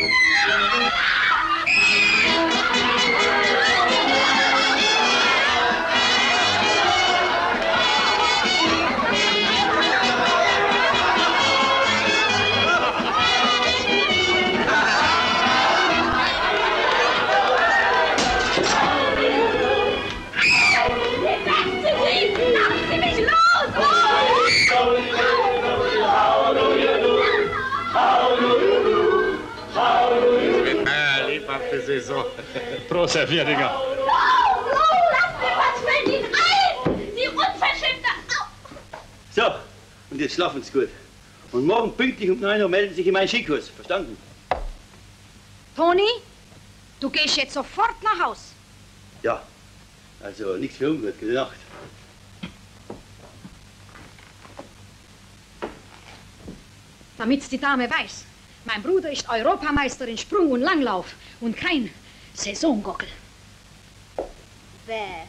Saison. Prost, Herr Vierdinger. Flo, Flo, lass mich, was fällt Ihnen ein? Sie unverschämte... So, und jetzt schlafen Sie gut. Und morgen pünktlich um neun Uhr melden Sie sich in meinen Skikurs. Verstanden? Toni, du gehst jetzt sofort nach Haus. Ja. Also nichts für ungut. Gute Nacht. Damit's die Dame weiß, mein Bruder ist Europameister in Sprung und Langlauf und kein Saisongockel. Bäh.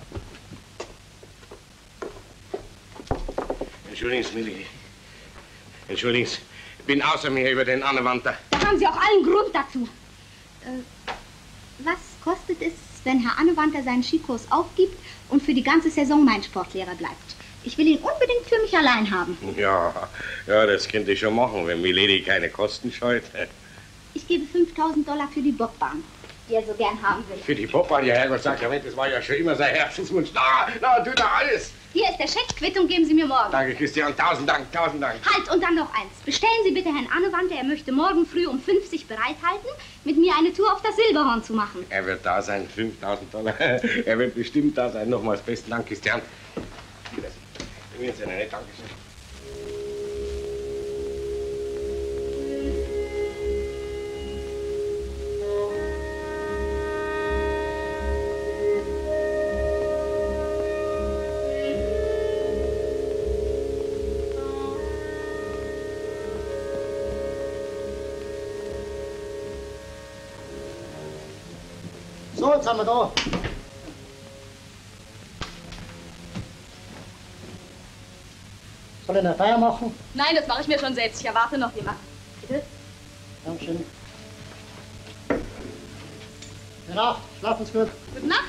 Entschuldigen Sie, Milli. Entschuldigen Sie, ich bin außer mir über den Annewanter. Da haben Sie auch allen Grund dazu. Äh, was kostet es, wenn Herr Annewanter seinen Skikurs aufgibt und für die ganze Saison mein Sportlehrer bleibt? Ich will ihn unbedingt für mich allein haben. Ja, ja, das könnte ich schon machen, wenn Milady keine Kosten scheut. Ich gebe fünftausend Dollar für die Bobbahn, die er so gern haben will. Für die Bobbahn, ja Herrgott Sakrament, das war ja schon immer sein Herzenswunsch. Na, na, tu da alles. Hier ist der Scheck, Quittung geben Sie mir morgen. Danke, Christian, tausend Dank, tausend Dank. Halt, und dann noch eins. Bestellen Sie bitte Herrn Annewanter, er möchte morgen früh um fünf sich bereithalten, mit mir eine Tour auf das Silberhorn zu machen. Er wird da sein, fünftausend Dollar. Er wird bestimmt da sein. Nochmals besten Dank, Christian. Wiedersehen. Mir jetzt eine nette Dankeschön. So, jetzt haben wir da. Soll ich eine Feier machen? Nein, das mache ich mir schon selbst. Ich erwarte noch jemanden. Bitte? Dankeschön. Gute Nacht, schlafen Sie gut. Gute Nacht.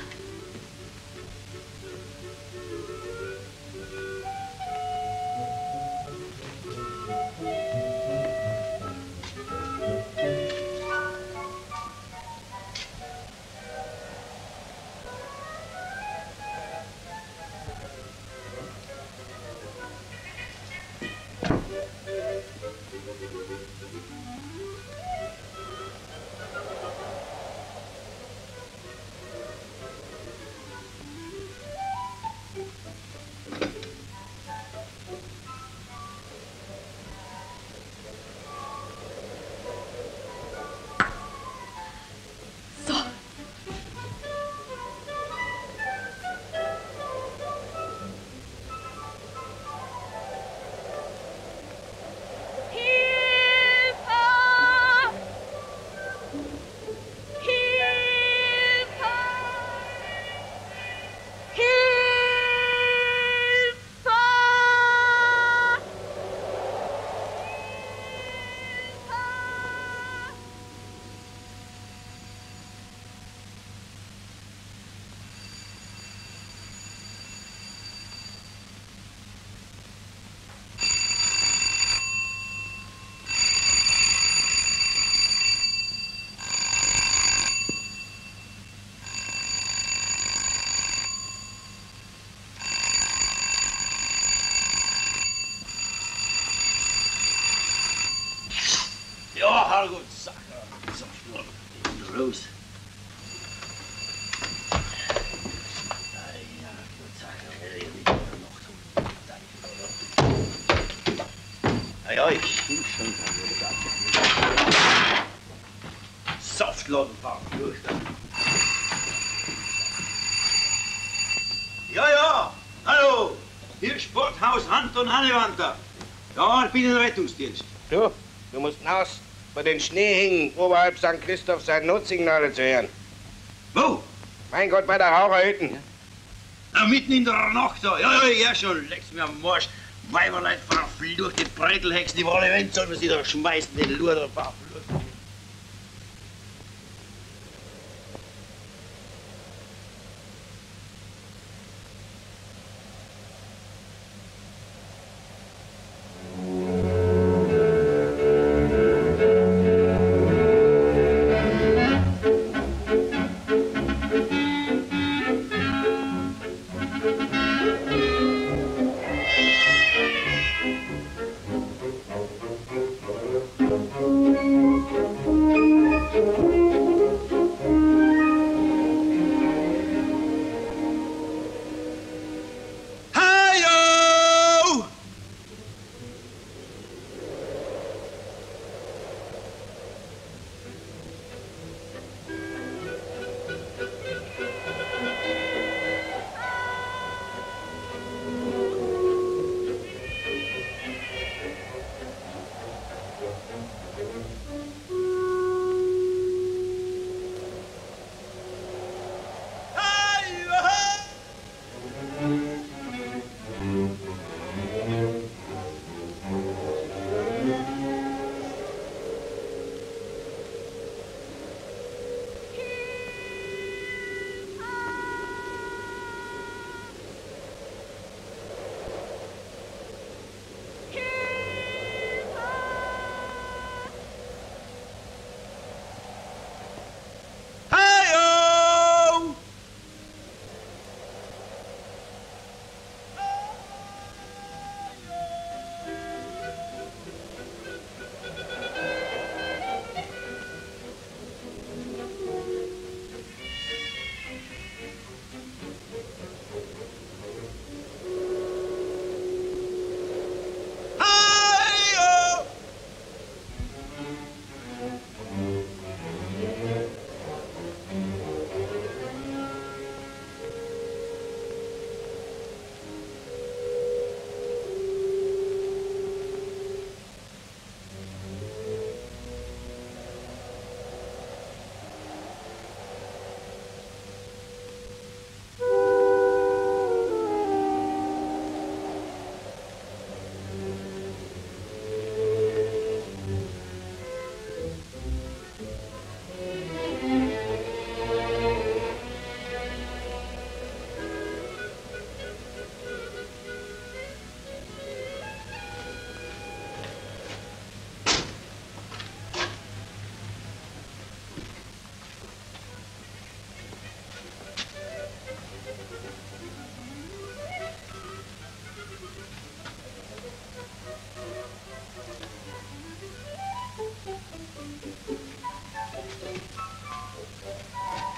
Ja, Herrgott, sag mal, sag nur, ich bin raus. Ja, ja, ich bin schon Saftladen fahren durch. Ja, ja, hallo, hier Sporthaus Anton Annewanter. Ja, ich bin im Rettungsdienst. Du, du musst hinaus bei den Schnee hängen, oberhalb Sankt Christoph sein Notsignale zu hören. Wo? Mein Gott, bei der Raucherhütten. Ja. Na, mitten in der Nacht da. Ja, ja, ja schon. Leg's mir am Marsch. Weiberleut verflucht, die Breitelhexen, die alle Wände sollen wir sie da schmeißen, den Luder verflucht. Thank you.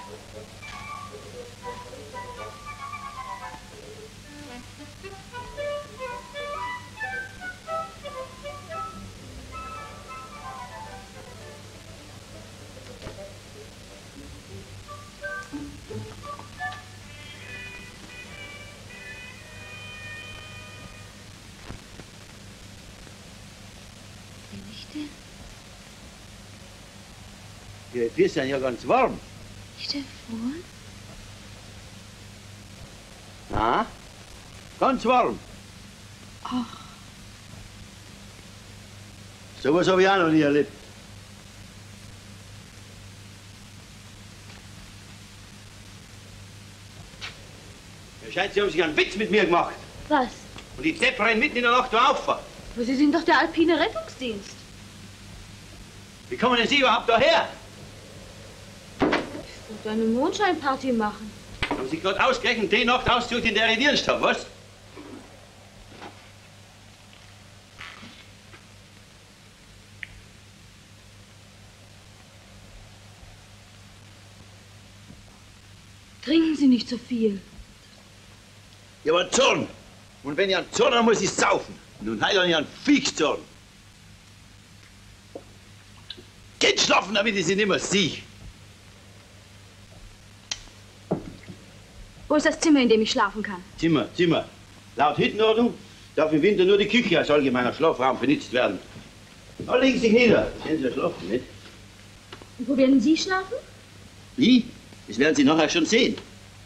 Die Füße sind ja ganz warm. Ist der Freund? Na? Ganz warm. Ach. So was habe ich auch noch nie erlebt. Mir scheint, Sie haben sich einen Witz mit mir gemacht. Was? Und die Depp rennen mitten in der Nacht da auf. Aber Sie sind doch der Alpine Rettungsdienst. Wie kommen denn Sie überhaupt daher? Ich wollte eine Mondscheinparty machen. Haben Sie gerade ausgerechnet die Nacht ausgesucht, in der ich Dienst habe, was? Trinken Sie nicht so viel. Ich hab einen Zorn. Und wenn ich einen Zorn habe, muss ich saufen. Nun heute habe ich einen Viechzorn. Geht schlafen, damit ich Sie nicht mehr sehe. Wo ist das Zimmer, in dem ich schlafen kann? Zimmer, Zimmer. Laut Hüttenordnung darf im Winter nur die Küche als allgemeiner Schlafraum benutzt werden. Da legen Sie sich nieder. Sehen Sie, schlafen nicht. Und wo werden Sie schlafen? Wie? Das werden Sie nachher schon sehen.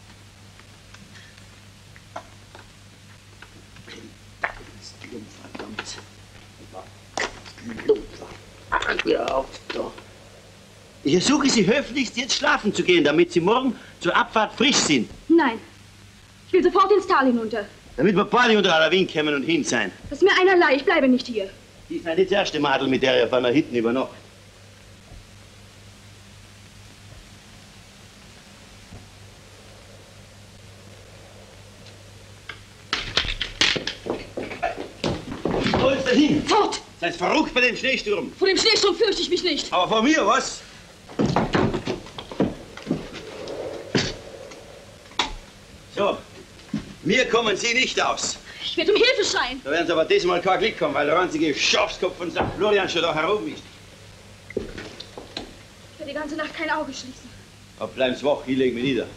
Ich ersuche Sie höflichst, jetzt schlafen zu gehen, damit Sie morgen zur Abfahrt frisch sind. Nein. Ich will sofort ins Tal hinunter. Damit wir beide unter aller Wind kommen und hin sein. Das ist mir einerlei. Ich bleibe nicht hier. Die ist nicht das erste Madel, mit der ihr auf einer Hütte übernachtet. Wo ist denn hin? Fort! Seid verrückt bei dem Schneesturm. Vor dem Schneesturm fürchte ich mich nicht. Aber vor mir, was? So, mir kommen Sie nicht aus. Ich werde um Hilfe schreien. Da werden Sie aber diesmal kein Glück haben, weil der einzige Schafskopf von Sankt Florian schon da herum ist. Ich werde die ganze Nacht kein Auge schließen. Aber bleiben Sie wach, ich lege mich nieder.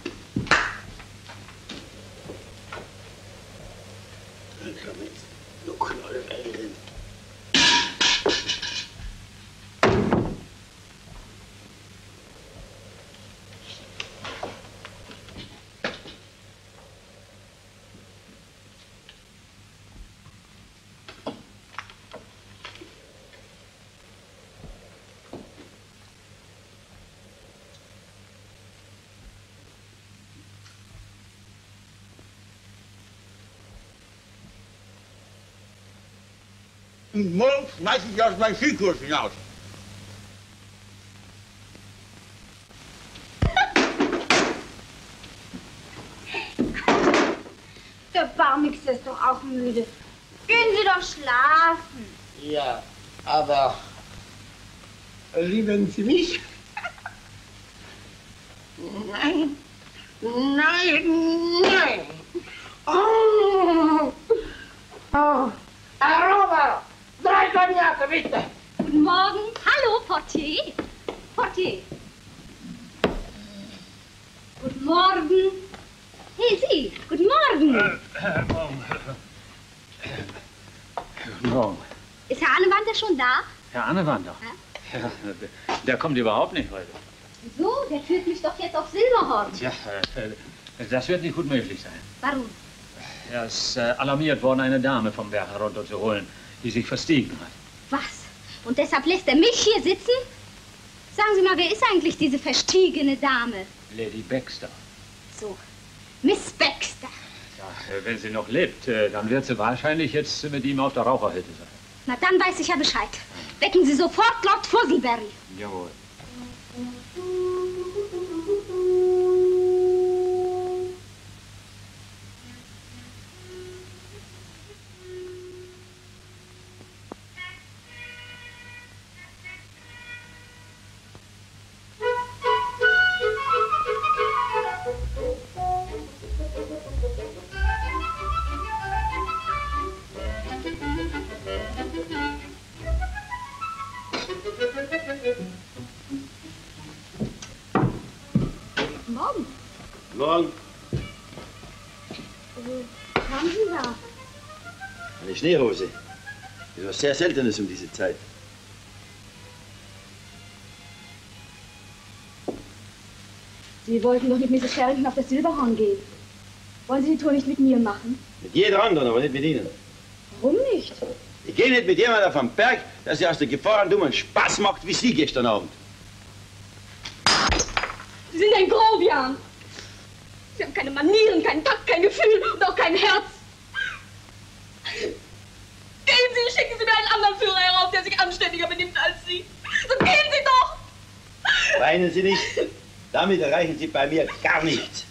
Und morgen schmeiß ich aus meinem Skikurs hinaus. Der Barmix ist doch auch müde. Gehen Sie doch schlafen. Ja, aber lieben Sie mich? Nein, nein, nein. Oh, oh. Herr Robert, drei Cognac, bitte. Guten Morgen. Hallo, Portier. Portier. Guten Morgen. Hey, Sie. Guten Morgen. Äh, morgen. Guten Morgen. Ist Herr Annewander schon da? Herr Annewander? Ja? Ja, der kommt überhaupt nicht heute. Wieso? Der führt mich doch jetzt auf Silberhorn. Tja, äh, das wird nicht gut möglich sein. Warum? Er ist äh, alarmiert worden, eine Dame vom Berg herunterzuholen, die sich verstiegen hat. Was? Und deshalb lässt er mich hier sitzen? Sagen Sie mal, wer ist eigentlich diese verstiegene Dame? Lady Baxter. So, Miss Baxter. Ja, äh, wenn sie noch lebt, äh, dann wird sie wahrscheinlich jetzt mit ihm auf der Raucherhütte sein. Na, dann weiß ich ja Bescheid. Wecken Sie sofort Lord Fuzzleberry. Jawohl. Morgen. Morgen. Was haben Sie da? Eine Schneehose. Das ist was sehr Seltenes um diese Zeit. Sie wollten doch mit Misses Sherrington auf das Silberhorn gehen. Wollen Sie die Tour nicht mit mir machen? Mit jeder anderen, aber nicht mit Ihnen. Warum nicht? Ich gehe nicht mit jemandem auf den Berg, der sich aus der Gefahr dummen Spaß macht, wie Sie gestern Abend. Sie sind ein Grobian. Sie haben keine Manieren, keinen Takt, kein Gefühl und auch kein Herz. Gehen Sie, schicken Sie mir einen anderen Führer herauf, der sich anständiger benimmt als Sie. So gehen Sie doch! Weinen Sie nicht. Damit erreichen Sie bei mir gar nichts.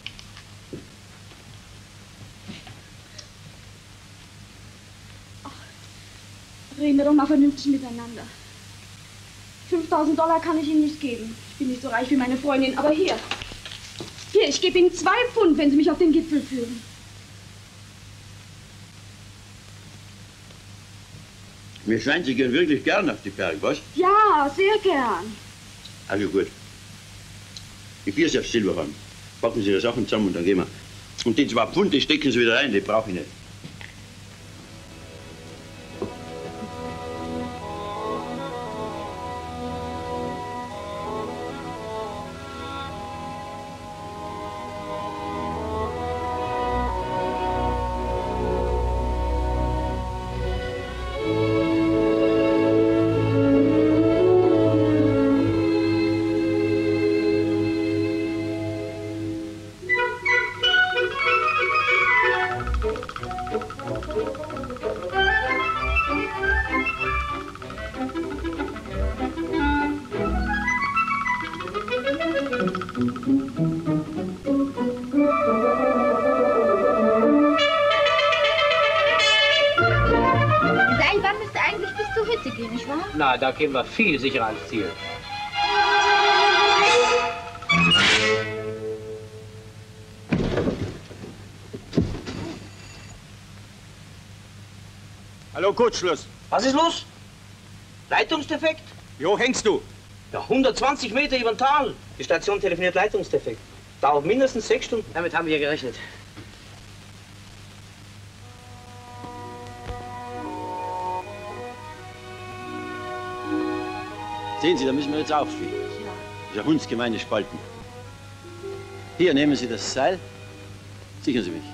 Reden wir doch mal vernünftig miteinander. fünftausend Dollar kann ich Ihnen nicht geben. Ich bin nicht so reich wie meine Freundin, aber hier. Hier, ich gebe Ihnen zwei Pfund, wenn Sie mich auf den Gipfel führen. Mir scheint, Sie gehen wirklich gern auf die Berge, was? Ja, sehr gern. Also gut. Ich führe Sie aufs Silberhorn. Packen Sie Ihre Sachen zusammen und dann gehen wir. Und die zwei Pfund, die stecken Sie wieder rein, die brauche ich nicht. Na, da kämen wir viel sicherer ans Ziel. Hallo, Kurzschluss. Was ist los? Leitungsdefekt? Wie hoch hängst du? Ja, hundertzwanzig Meter über dem Tal. Die Station telefoniert Leitungsdefekt. Dauert mindestens sechs Stunden. Damit haben wir gerechnet. Sehen Sie, da müssen wir jetzt aufstehen. Dieser hundsgemeine Spalten. Hier, nehmen Sie das Seil. Sichern Sie mich.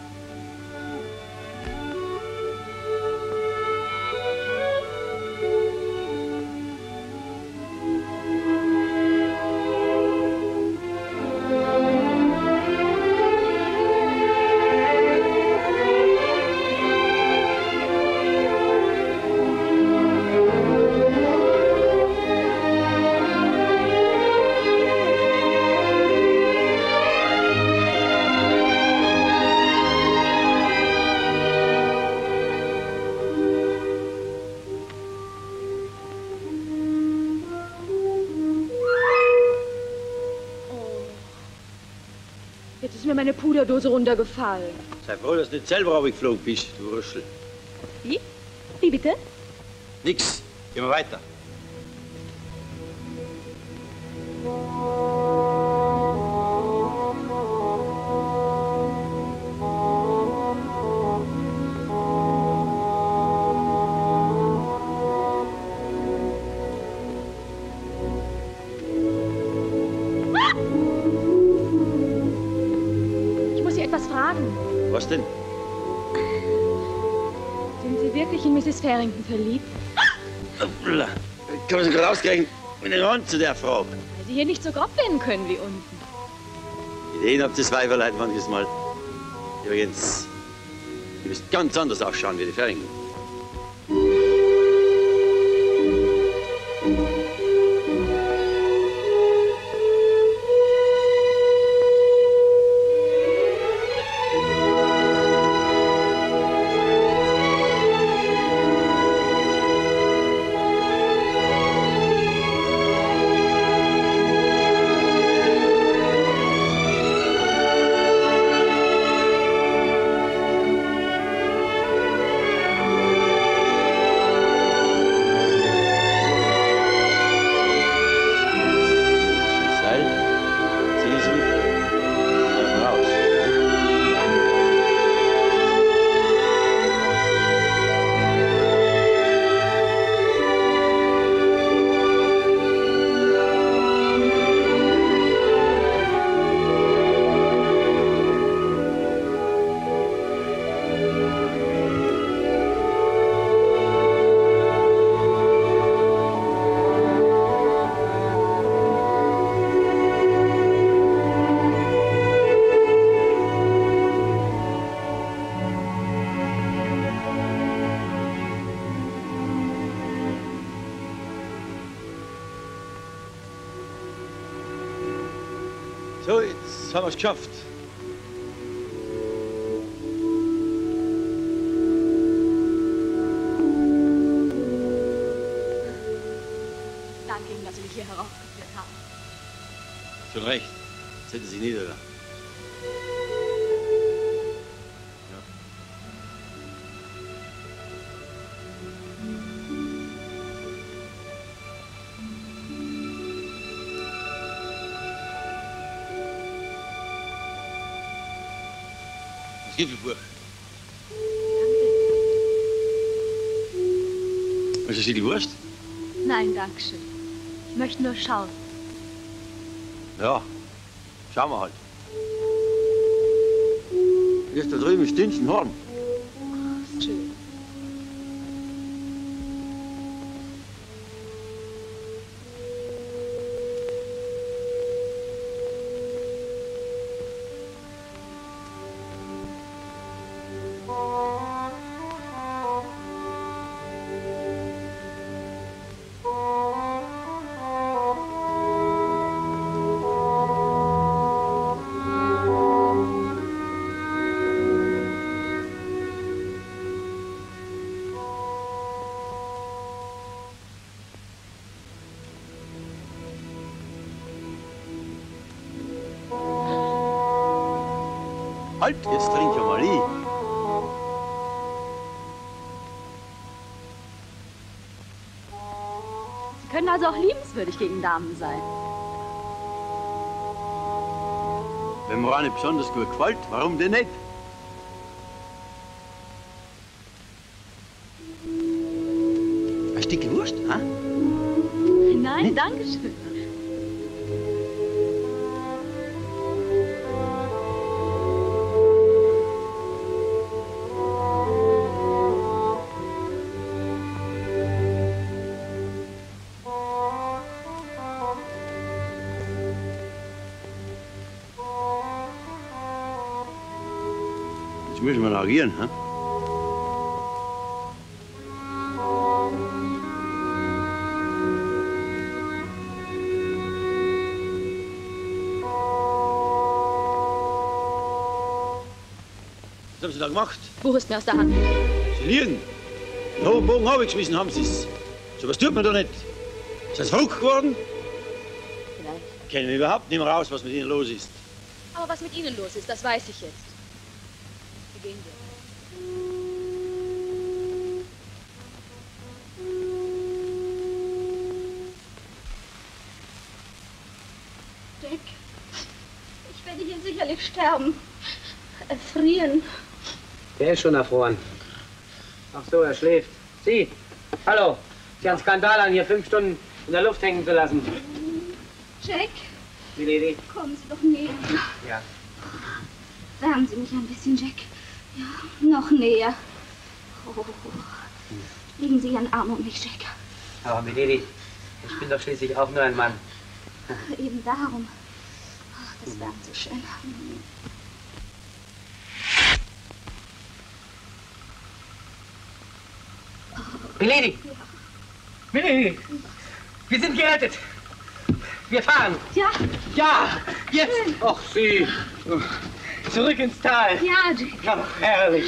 Jetzt ist mir meine Puderdose runtergefallen. Sei froh, dass du nicht selber runtergeflogen bist, du Rüschel. Wie? Wie bitte? Nix. Gehen wir weiter. Was denn? Sind Sie wirklich in Misses Farrington verliebt? Ich komme Sie gerade ausgerechnet mit den Ron zu der Frau. Weil Sie hier nicht so grob werden können wie unten. Ideen habt ihr Weiberleid manches Mal. Übrigens, ihr müsst ganz anders ausschauen wie die Farrington. Jetzt haben wir es geschafft. Danke Ihnen, dass Sie mich hier heraufgeführt haben. Schon recht. Setzen Sie nieder. Ja. Was gibt es, Buch? Was ist die Wurst? Nein, danke schön. Ich möchte nur schauen. Ja, schauen wir halt. Jetzt da drüben ist Dünstenhorn. Oh, schön. Halt, jetzt trink ja mal i. Sie können also auch liebenswürdig gegen Damen sein. Wenn mir eine besonders gut gefällt, warum denn nicht? Ein Stück Wurst, ha? Nein, danke schön. Jetzt müssen wir agieren, ha? Was haben Sie da gemacht? Buch ist mir aus der Hand. Sie liegen. Den hohen Bogen habe ich geschmissen, haben Sie es. So was tut man doch nicht. Ist das verrückt geworden? Vielleicht. Kennen wir überhaupt nicht mehr raus, was mit Ihnen los ist. Aber was mit Ihnen los ist, das weiß ich jetzt. Wie gehen wir? Jack, ich werde hier sicherlich sterben. Erfrieren. Der ist schon erfroren. Ach so, er schläft. Sie, hallo. Sie haben einen Skandal an, hier fünf Stunden in der Luft hängen zu lassen. Jack, Milady. kommen Sie doch näher. Ja. Wärmen Sie mich ein bisschen, Jack. Ja, noch näher. Oh. Legen Sie Ihren Arm um mich, Jack. Aber Milady, ich bin doch schließlich auch nur ein Mann. Eben darum. Ach, das wärmt so schön. Milady! Milady! Wir sind gerettet! Wir fahren! Ja! Ja! Jetzt! Ach, Sie! Zurück ins Tal! Ja, Jack! Ach, herrlich!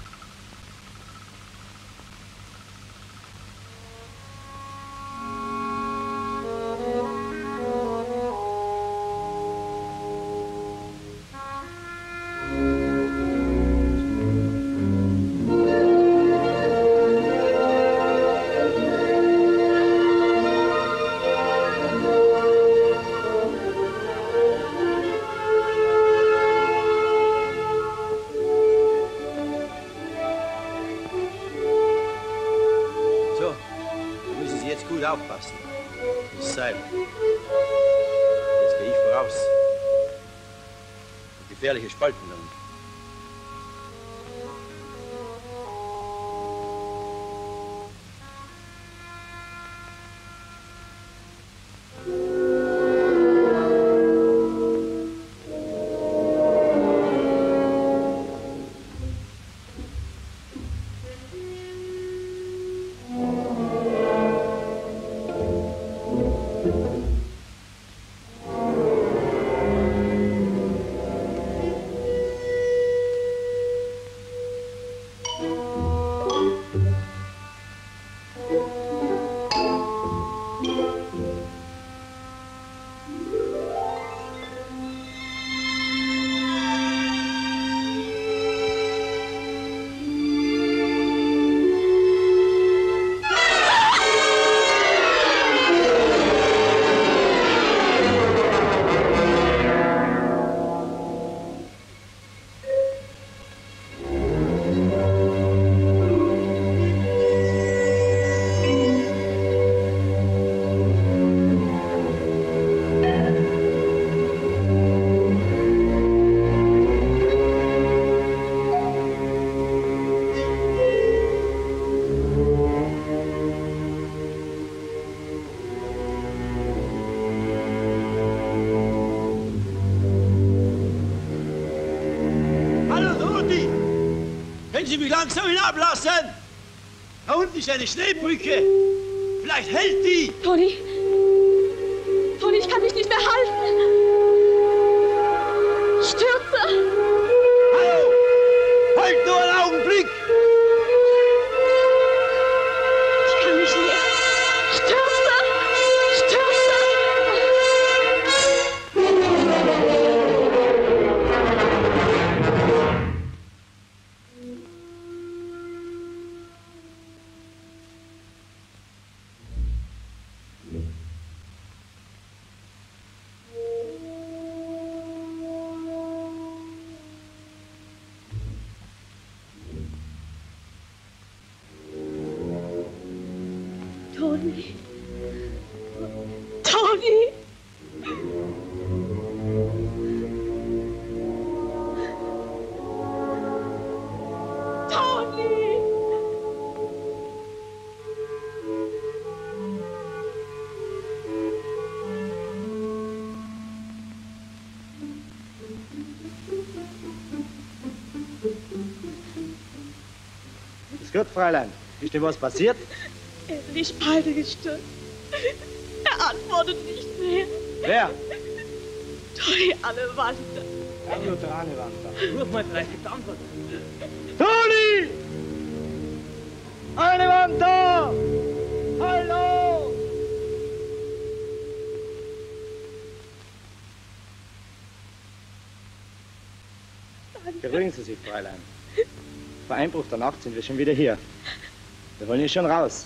Aufpassen. Das Seil. Jetzt gehe ich voraus. Gefährliche Spalten da unten. Sie mich langsam hinablassen? Da unten ist eine Schneebrücke. Vielleicht hält die. Toni. Toni, ich kann mich nicht mehr halten. Ich stürze. Hallo! Halt nur einen Augenblick! Ich kann nicht mehr. Stürze! Stürze! Toni. Toni. Toni. Ist gut, Fräulein. Ist dir was passiert? Er ist in die Spalte gestürzt. Er antwortet nicht mehr. Wer? Toni Annewander. Ja, nur der Annewander. Ruf mal, vielleicht gibt's Antwort. Toni! Annewander! Hallo! Beruhigen Sie sich, Fräulein. Vor Einbruch der Nacht sind wir schon wieder hier. Wir wollen hier schon raus.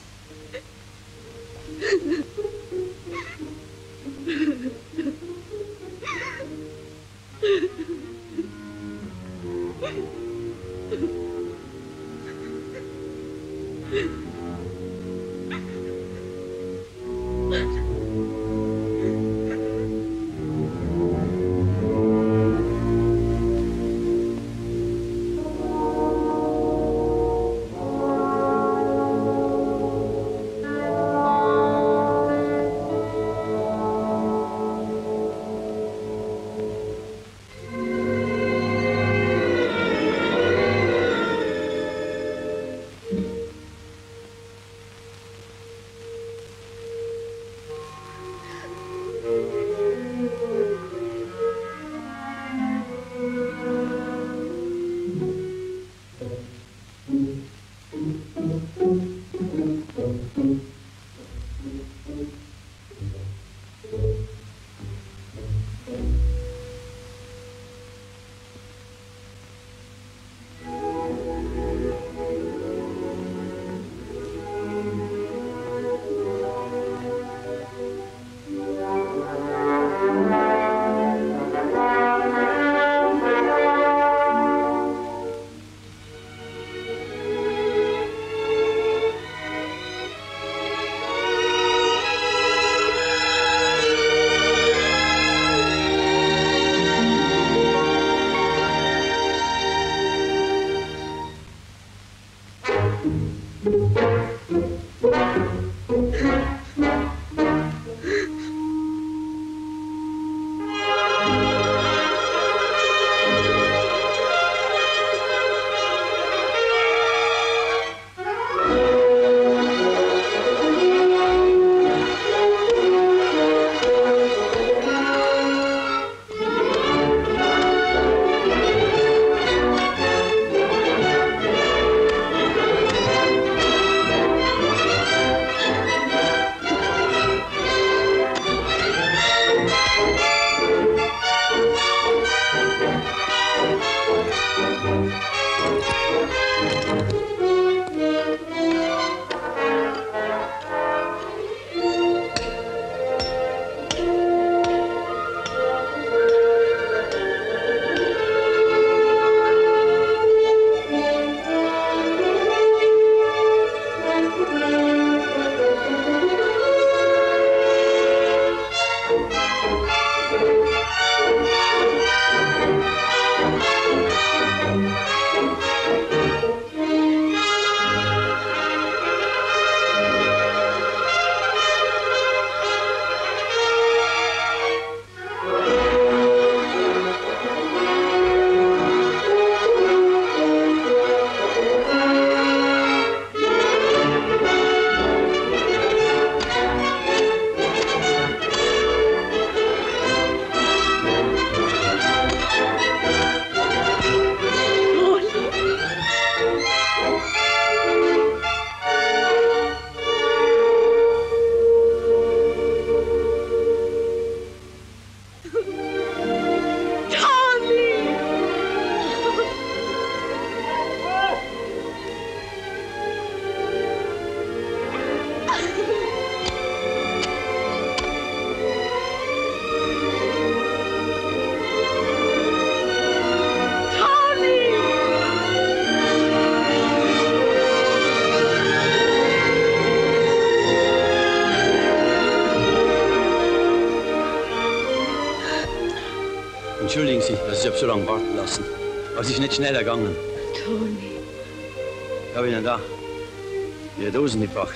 ich hab so lange warten lassen. Aber es ist nicht schneller gegangen. Toni. Ich hab ihn da. Die Dosen gebracht.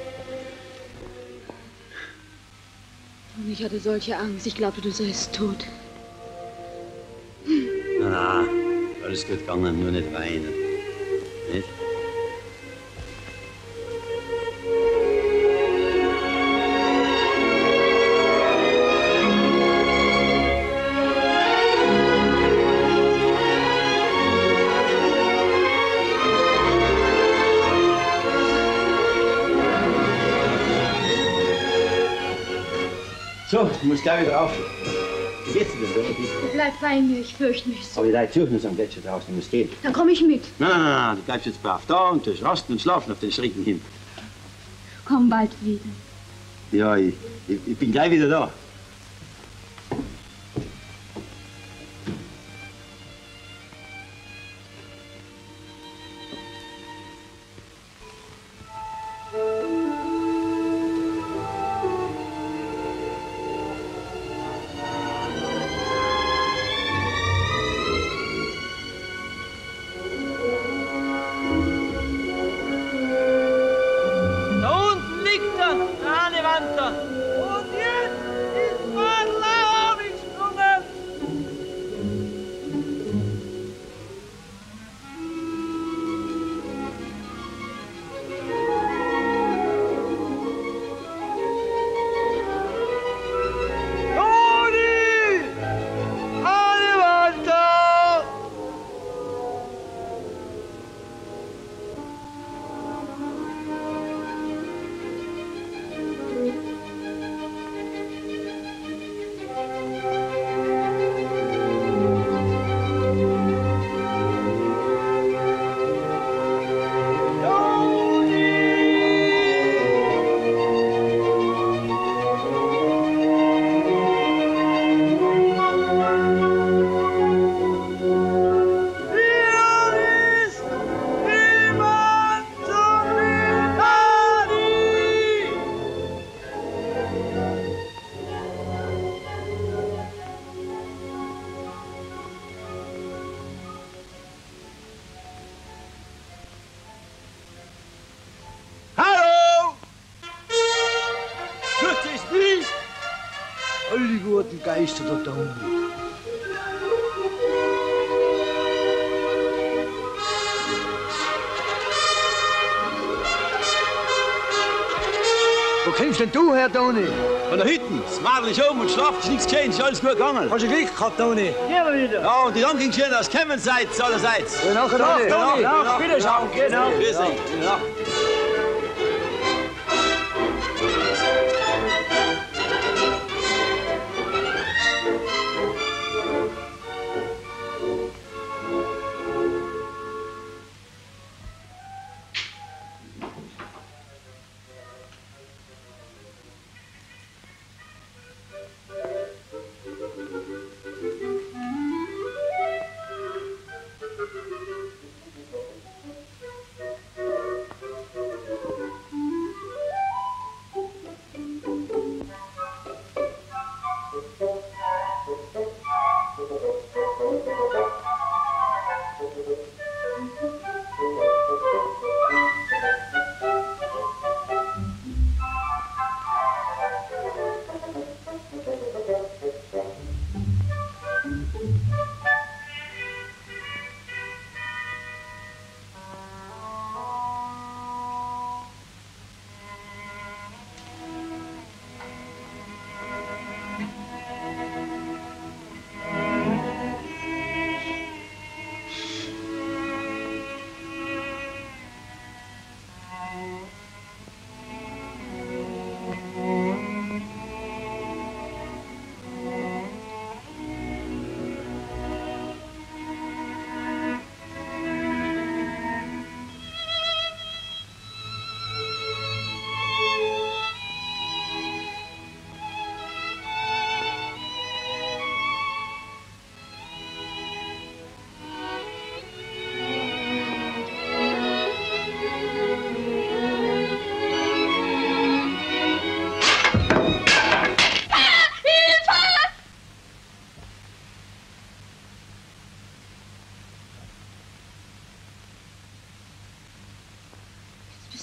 Und ich hatte solche Angst. Ich glaubte, du seist tot. Na, na, alles gut gegangen, nur nicht weinen. Nicht? So, ich muss gleich wieder auf. Wie geht's dir denn, Dorothy? Bleib bei mir, ich fürchte mich so. Aber die Leute suchen uns am Gletscher draußen, du musst gehen. Dann komme ich mit. Nein, nein, nein, nein, du bleibst jetzt brav da und tust rasten und schlafen auf den Schrecken hin. Komm bald wieder. Ja, ich, ich, ich bin gleich wieder da. Geister da unten. Wo kommst denn du her, Toni? Von der Hütte. Das Madel ist oben und schlaft, ist nichts geschehen, ist alles gut gegangen. Hast du Glück gehabt, Toni? Gehen wir wieder. Ja, und die dann ging schön aus Kämmenseits, allerseits. Gute Nacht, Toni. Gute Nacht, Bitte schauen. Gute Nacht. Grüß dich. Gute Nacht.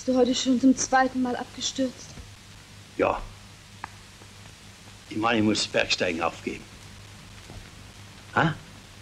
Bist du heute schon zum zweiten Mal abgestürzt? Ja. Ich meine, ich muss das Bergsteigen aufgeben. Ha?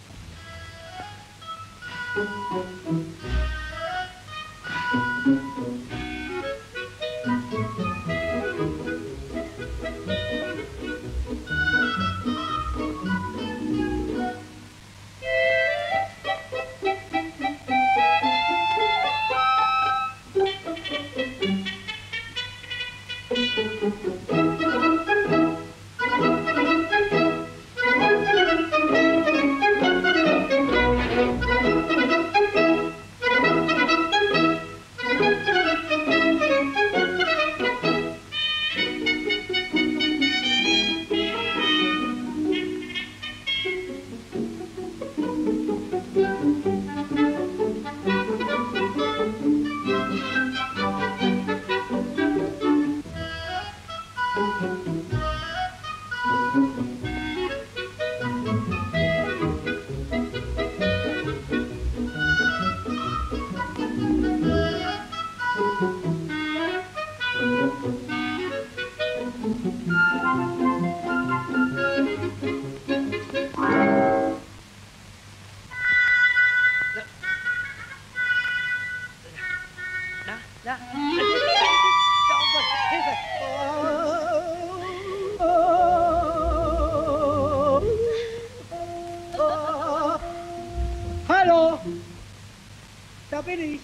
Hallo, da bin ich.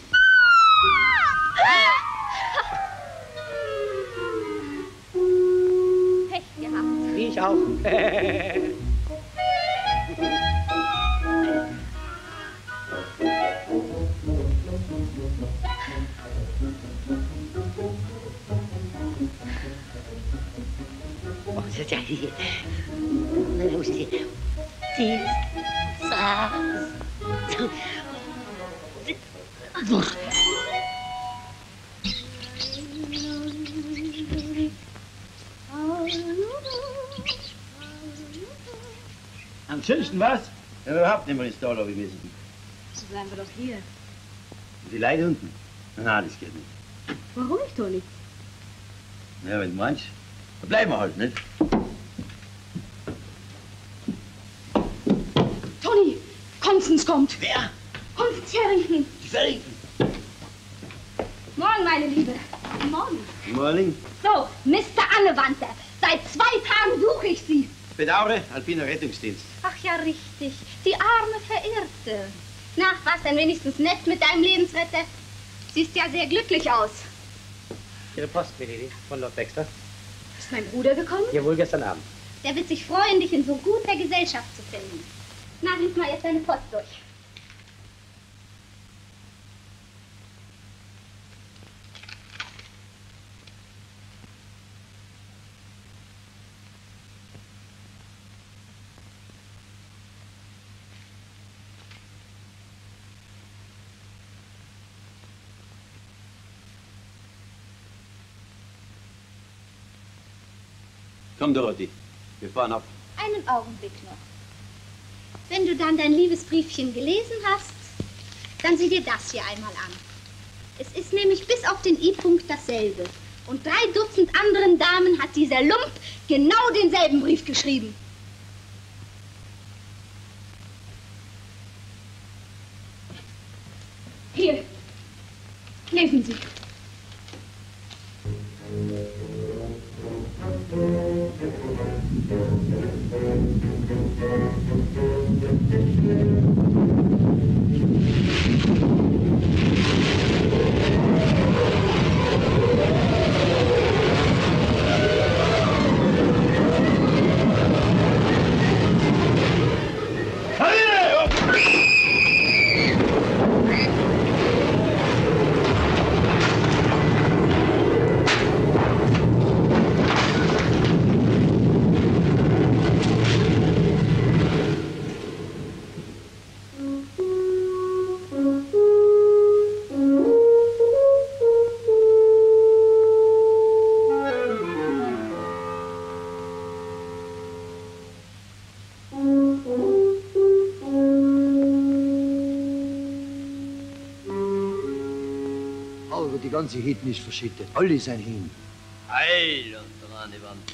Pech gehabt. Ich auch. Am schönsten was? Wenn wir überhaupt nicht mehr ins Tal gewesen sind. So bleiben wir doch hier. Und die Leute unten? Nein, das geht nicht. Warum nicht, Toni? Ja, wenn du meinst, dann bleiben wir halt, nicht? Toni, Konstance kommt. Wer? Konstance Harrington. Die Verringten. Morgen, meine Liebe. Morgen. Morgen. So, Mister Annewanter, seit zwei Tagen suche ich Sie. Bedauere, Alpiner Rettungsdienst. Ach ja, richtig. Die arme Verirrte. Na, was denn wenigstens nett mit deinem Lebensretter? Siehst ja sehr glücklich aus. Ihre Post, Milady, von Lord Baxter. Ist mein Bruder gekommen? Jawohl, gestern Abend. Der wird sich freuen, dich in so guter Gesellschaft zu finden. Na, lies mal jetzt deine Post durch. Komm, Dorothy, wir fahren ab. Einen Augenblick noch. Wenn du dann dein Liebesbriefchen gelesen hast, dann sieh dir das hier einmal an. Es ist nämlich bis auf den I-Punkt dasselbe. Und drei Dutzend anderen Damen hat dieser Lump genau denselben Brief geschrieben. Hier. Lesen Sie. aber die ganze Hitten ist verschüttet. Alle sind hin. Heil und dran die Wand.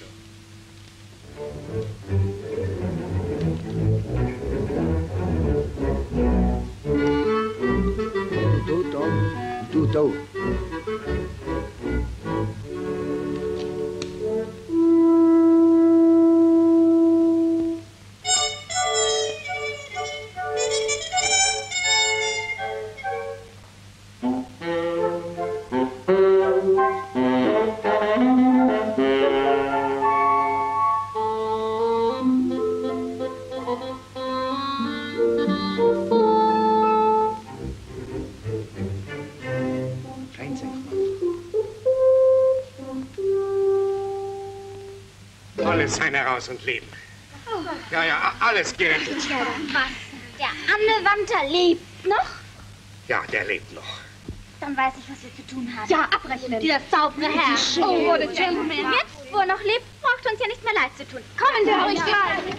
Du da und du da. Alles sein heraus und leben. Ja, ja, alles gerettet. Was? Der Annewanter lebt noch? Ja, der lebt noch. Dann weiß ich, was wir zu tun haben. Ja, abrechnen. Dieser saubere Herr. Oh, the gentleman. Jetzt, wo er noch lebt, braucht uns ja nicht mehr leid zu tun. Kommen wir ruhig rein.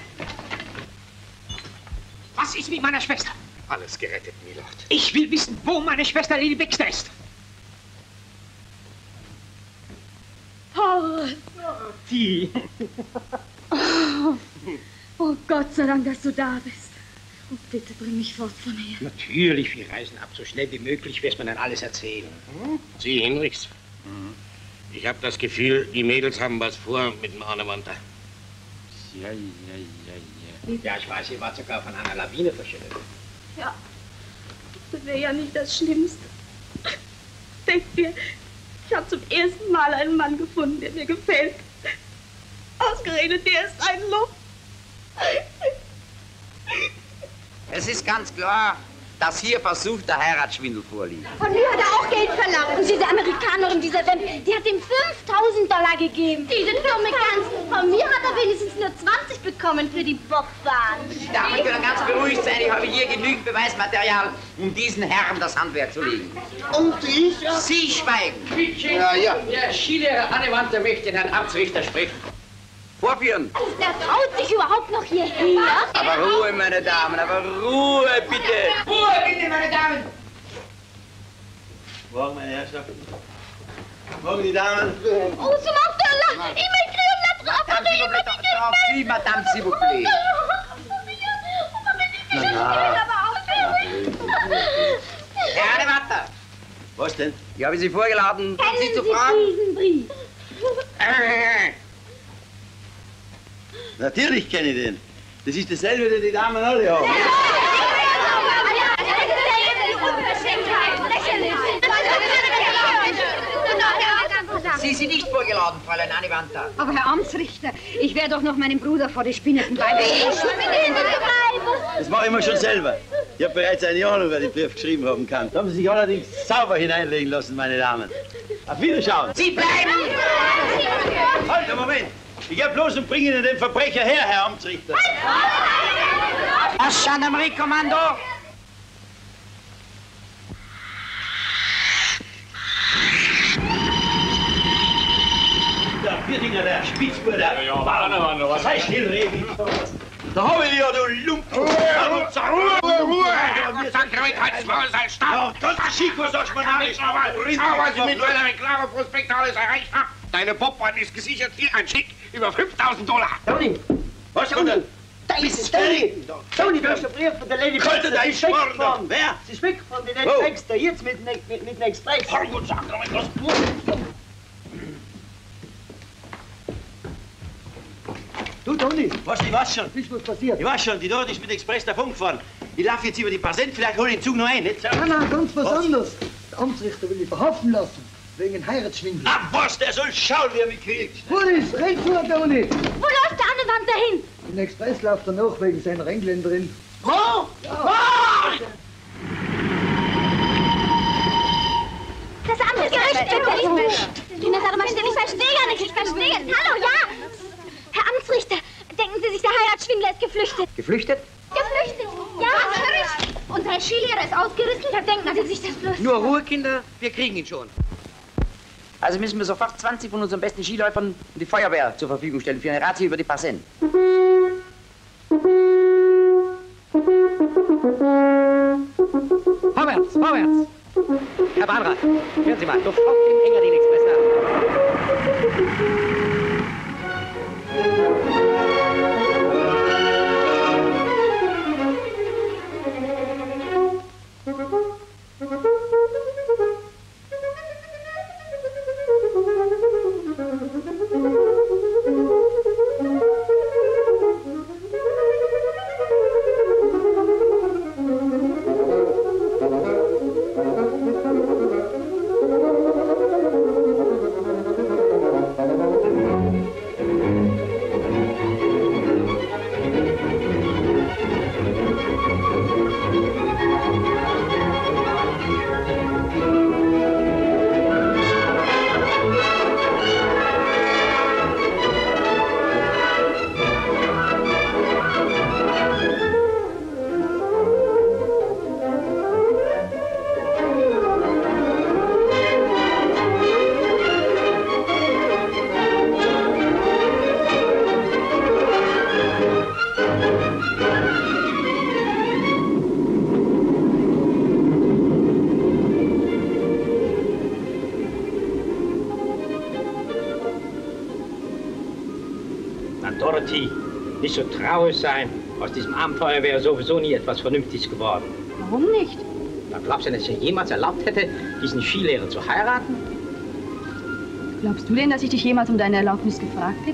Was ist mit meiner Schwester? Alles gerettet, Milord. Ich will wissen, wo meine Schwester Lady Baxter ist. Horace. Die. Oh, oh Gott sei Dank, dass du da bist. Und bitte bring mich fort von hier. Natürlich, wir reisen ab. So schnell wie möglich wirst man dann alles erzählen. Hm? Sie, Hinrichs. Ich habe das Gefühl, die Mädels haben was vor mit dem Annewanter. Ja, ja, ja, ja. Ja, ich weiß, ihr wart sogar von einer Lawine verschüttet. Ja, das wäre ja nicht das Schlimmste. Denkt ihr, ich habe zum ersten Mal einen Mann gefunden, der mir gefällt. Ausgerechnet, der ist ein Luft. Es ist ganz klar, dass hier versuchter Heiratsschwindel vorliegt. Von mir hat er auch Geld verlangt. Und diese Amerikanerin, dieser Wem, die hat ihm fünftausend Dollar gegeben. Diese dumme Gans. Von mir hat er wenigstens nur zwanzig bekommen für die Bobbahn. Die Damen können ganz beruhigt sein. Ich habe hier genügend Beweismaterial, um diesen Herren das Handwerk zu legen. Und ich? Sie schweigen. Ja, ja. Der Skilehrer Annewanter möchte den Herrn Amtsrichter sprechen. Vorführen. Der traut sich überhaupt noch hierher. Aber Ruhe, meine Damen, aber Ruhe, bitte. Ruhe, bitte, meine Damen. Morgen, meine Herrschaften. Morgen, die Damen. Oh, so macht der La. Ich m'écris la Madame, s'il vous plaît, tant pis, Madame, s'il vous plaît. Na, na. Herr Annewanter. Was denn? Ich habe Sie vorgeladen, Kennen Sie zu Sie fragen. diesen Brief? Natürlich kenne ich den. Das ist dasselbe, den die Damen alle haben. Sie sind nicht vorgeladen, Fräulein Annewanter. Aber Herr Amtsrichter, ich werde doch noch meinen Bruder vor die spinnenden Weiber. Das mache ich mir schon selber. Ich habe bereits eine Ahnung, wer den Brief geschrieben haben kann. Da haben Sie sich allerdings sauber hineinlegen lassen, meine Damen. Auf Wiederschauen. Sie bleiben! Halt, einen Moment. Ich gehe bloß und bringe Ihnen den Verbrecher her, Herr Amtsrichter. Das Gendarmerie-Kommando. Der Vierdinger, der Spitzbub, der... Ja, Annewanter, was heißt Stillreden? Da habe ich dich ja, du Lumpen! Ruhe, Ruhe, Ruhe, Ruhe! Sanktivitätsvoll sein Stab! Ja, ganz schick, was sagst du mir nicht? Schau, was ich mit meinem klaren Prospekt alles erreicht habe. Deine Bobbahn ist gesichert wie ein Schick über fünftausend Dollar. Tony! Was kommt denn? Da ist es, Tony! Tony, du hast den Brief von der Lady Konnte Baxter. da Sie ist ist weg Schmarrn da. von. Wer? Sie ist weg von der Lady Wo? Baxter. Jetzt mit, mit, mit, mit dem Express. Herrgott, sag doch etwas. Du, Tony! Was, ich weiß schon. Ist was passiert? Ich weiß schon, die dort ist mit dem Express davon gefahren. Ich laufe jetzt über die Parsent, vielleicht hole ich den Zug noch ein, nicht? Nein, nein, ganz was, Was? anderes. Der Amtsrichter will dich verhaften lassen. Wegen Heiratsschwindel. Ah, was? Der soll schauen, wie er mich kriegt. Boris, red vor, Tony! Wo läuft der Annewanter hin? Den Express läuft er noch wegen seiner Engländerin. Wo? Das andere Gericht wird nicht. Tina, sag mal still, ich verstehe gar nicht, ich verstehe jetzt. Hallo, ja! Herr Amtsrichter, denken Sie sich, der Heiratsschwindler ist geflüchtet? Geflüchtet? Geflüchtet? Ja, natürlich. Unser Skilehrer ist ausgerüstet, da denken Sie sich das bloß. Nur Ruhe, Kinder, wir kriegen ihn schon. Also müssen wir sofort zwanzig von unseren besten Skiläufern und die Feuerwehr zur Verfügung stellen für eine Razzia über die Parsent. Vorwärts, vorwärts! Herr Bahnrat, hören Sie mal, sofort den Engadin-Express nach. Dorothy, nicht so traurig sein. Aus diesem Abenteuer wäre sowieso nie etwas Vernünftiges geworden. Warum nicht? Na, glaubst du, dass ich jemals erlaubt hätte, diesen Skilehrer zu heiraten? Glaubst du denn, dass ich dich jemals um deine Erlaubnis gefragt hätte?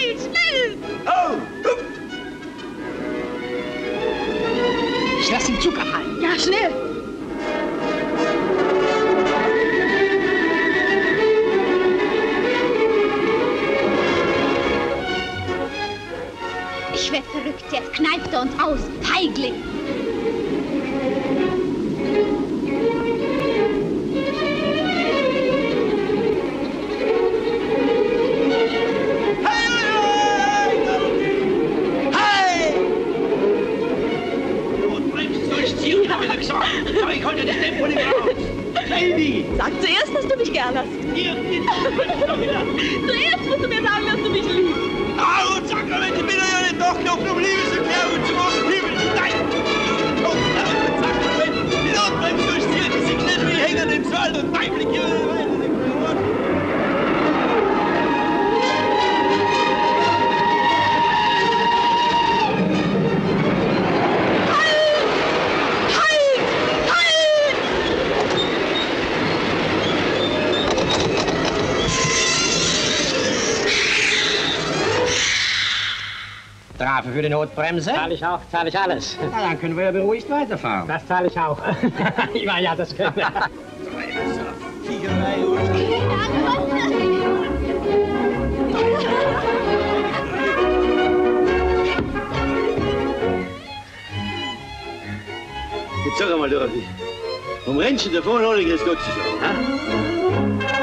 Schnell, schnell! Oh! Ich lass den Zug abhalten. Ja, schnell! Ich werd verrückt, jetzt kneift er uns aus. Feigling! Aber ich konnte das Tempo nicht mehr raus. Lady! Sag zuerst, dass du mich gern hast. Hier, hier, wieder. Zuerst musst du mir sagen, dass du mich liebst. Ah, und Sakrament, ich bin ja eine Tochter auf dem Liebeserklärung zu machen. Himmel, nein! Oh, und Sakrament, die Notbremse durchzieht, die sich nicht will hängen im Saal und weiblich hier. Strafe für die Notbremse? Zahle ich auch, zahle ich alles. Na, dann können wir ja beruhigt weiterfahren. Das zahle ich auch. Ich meine, ja, das können wir. Jetzt sag einmal, Dorothy, warum rennst du davon, ohne das Gott zu sagen? Ha?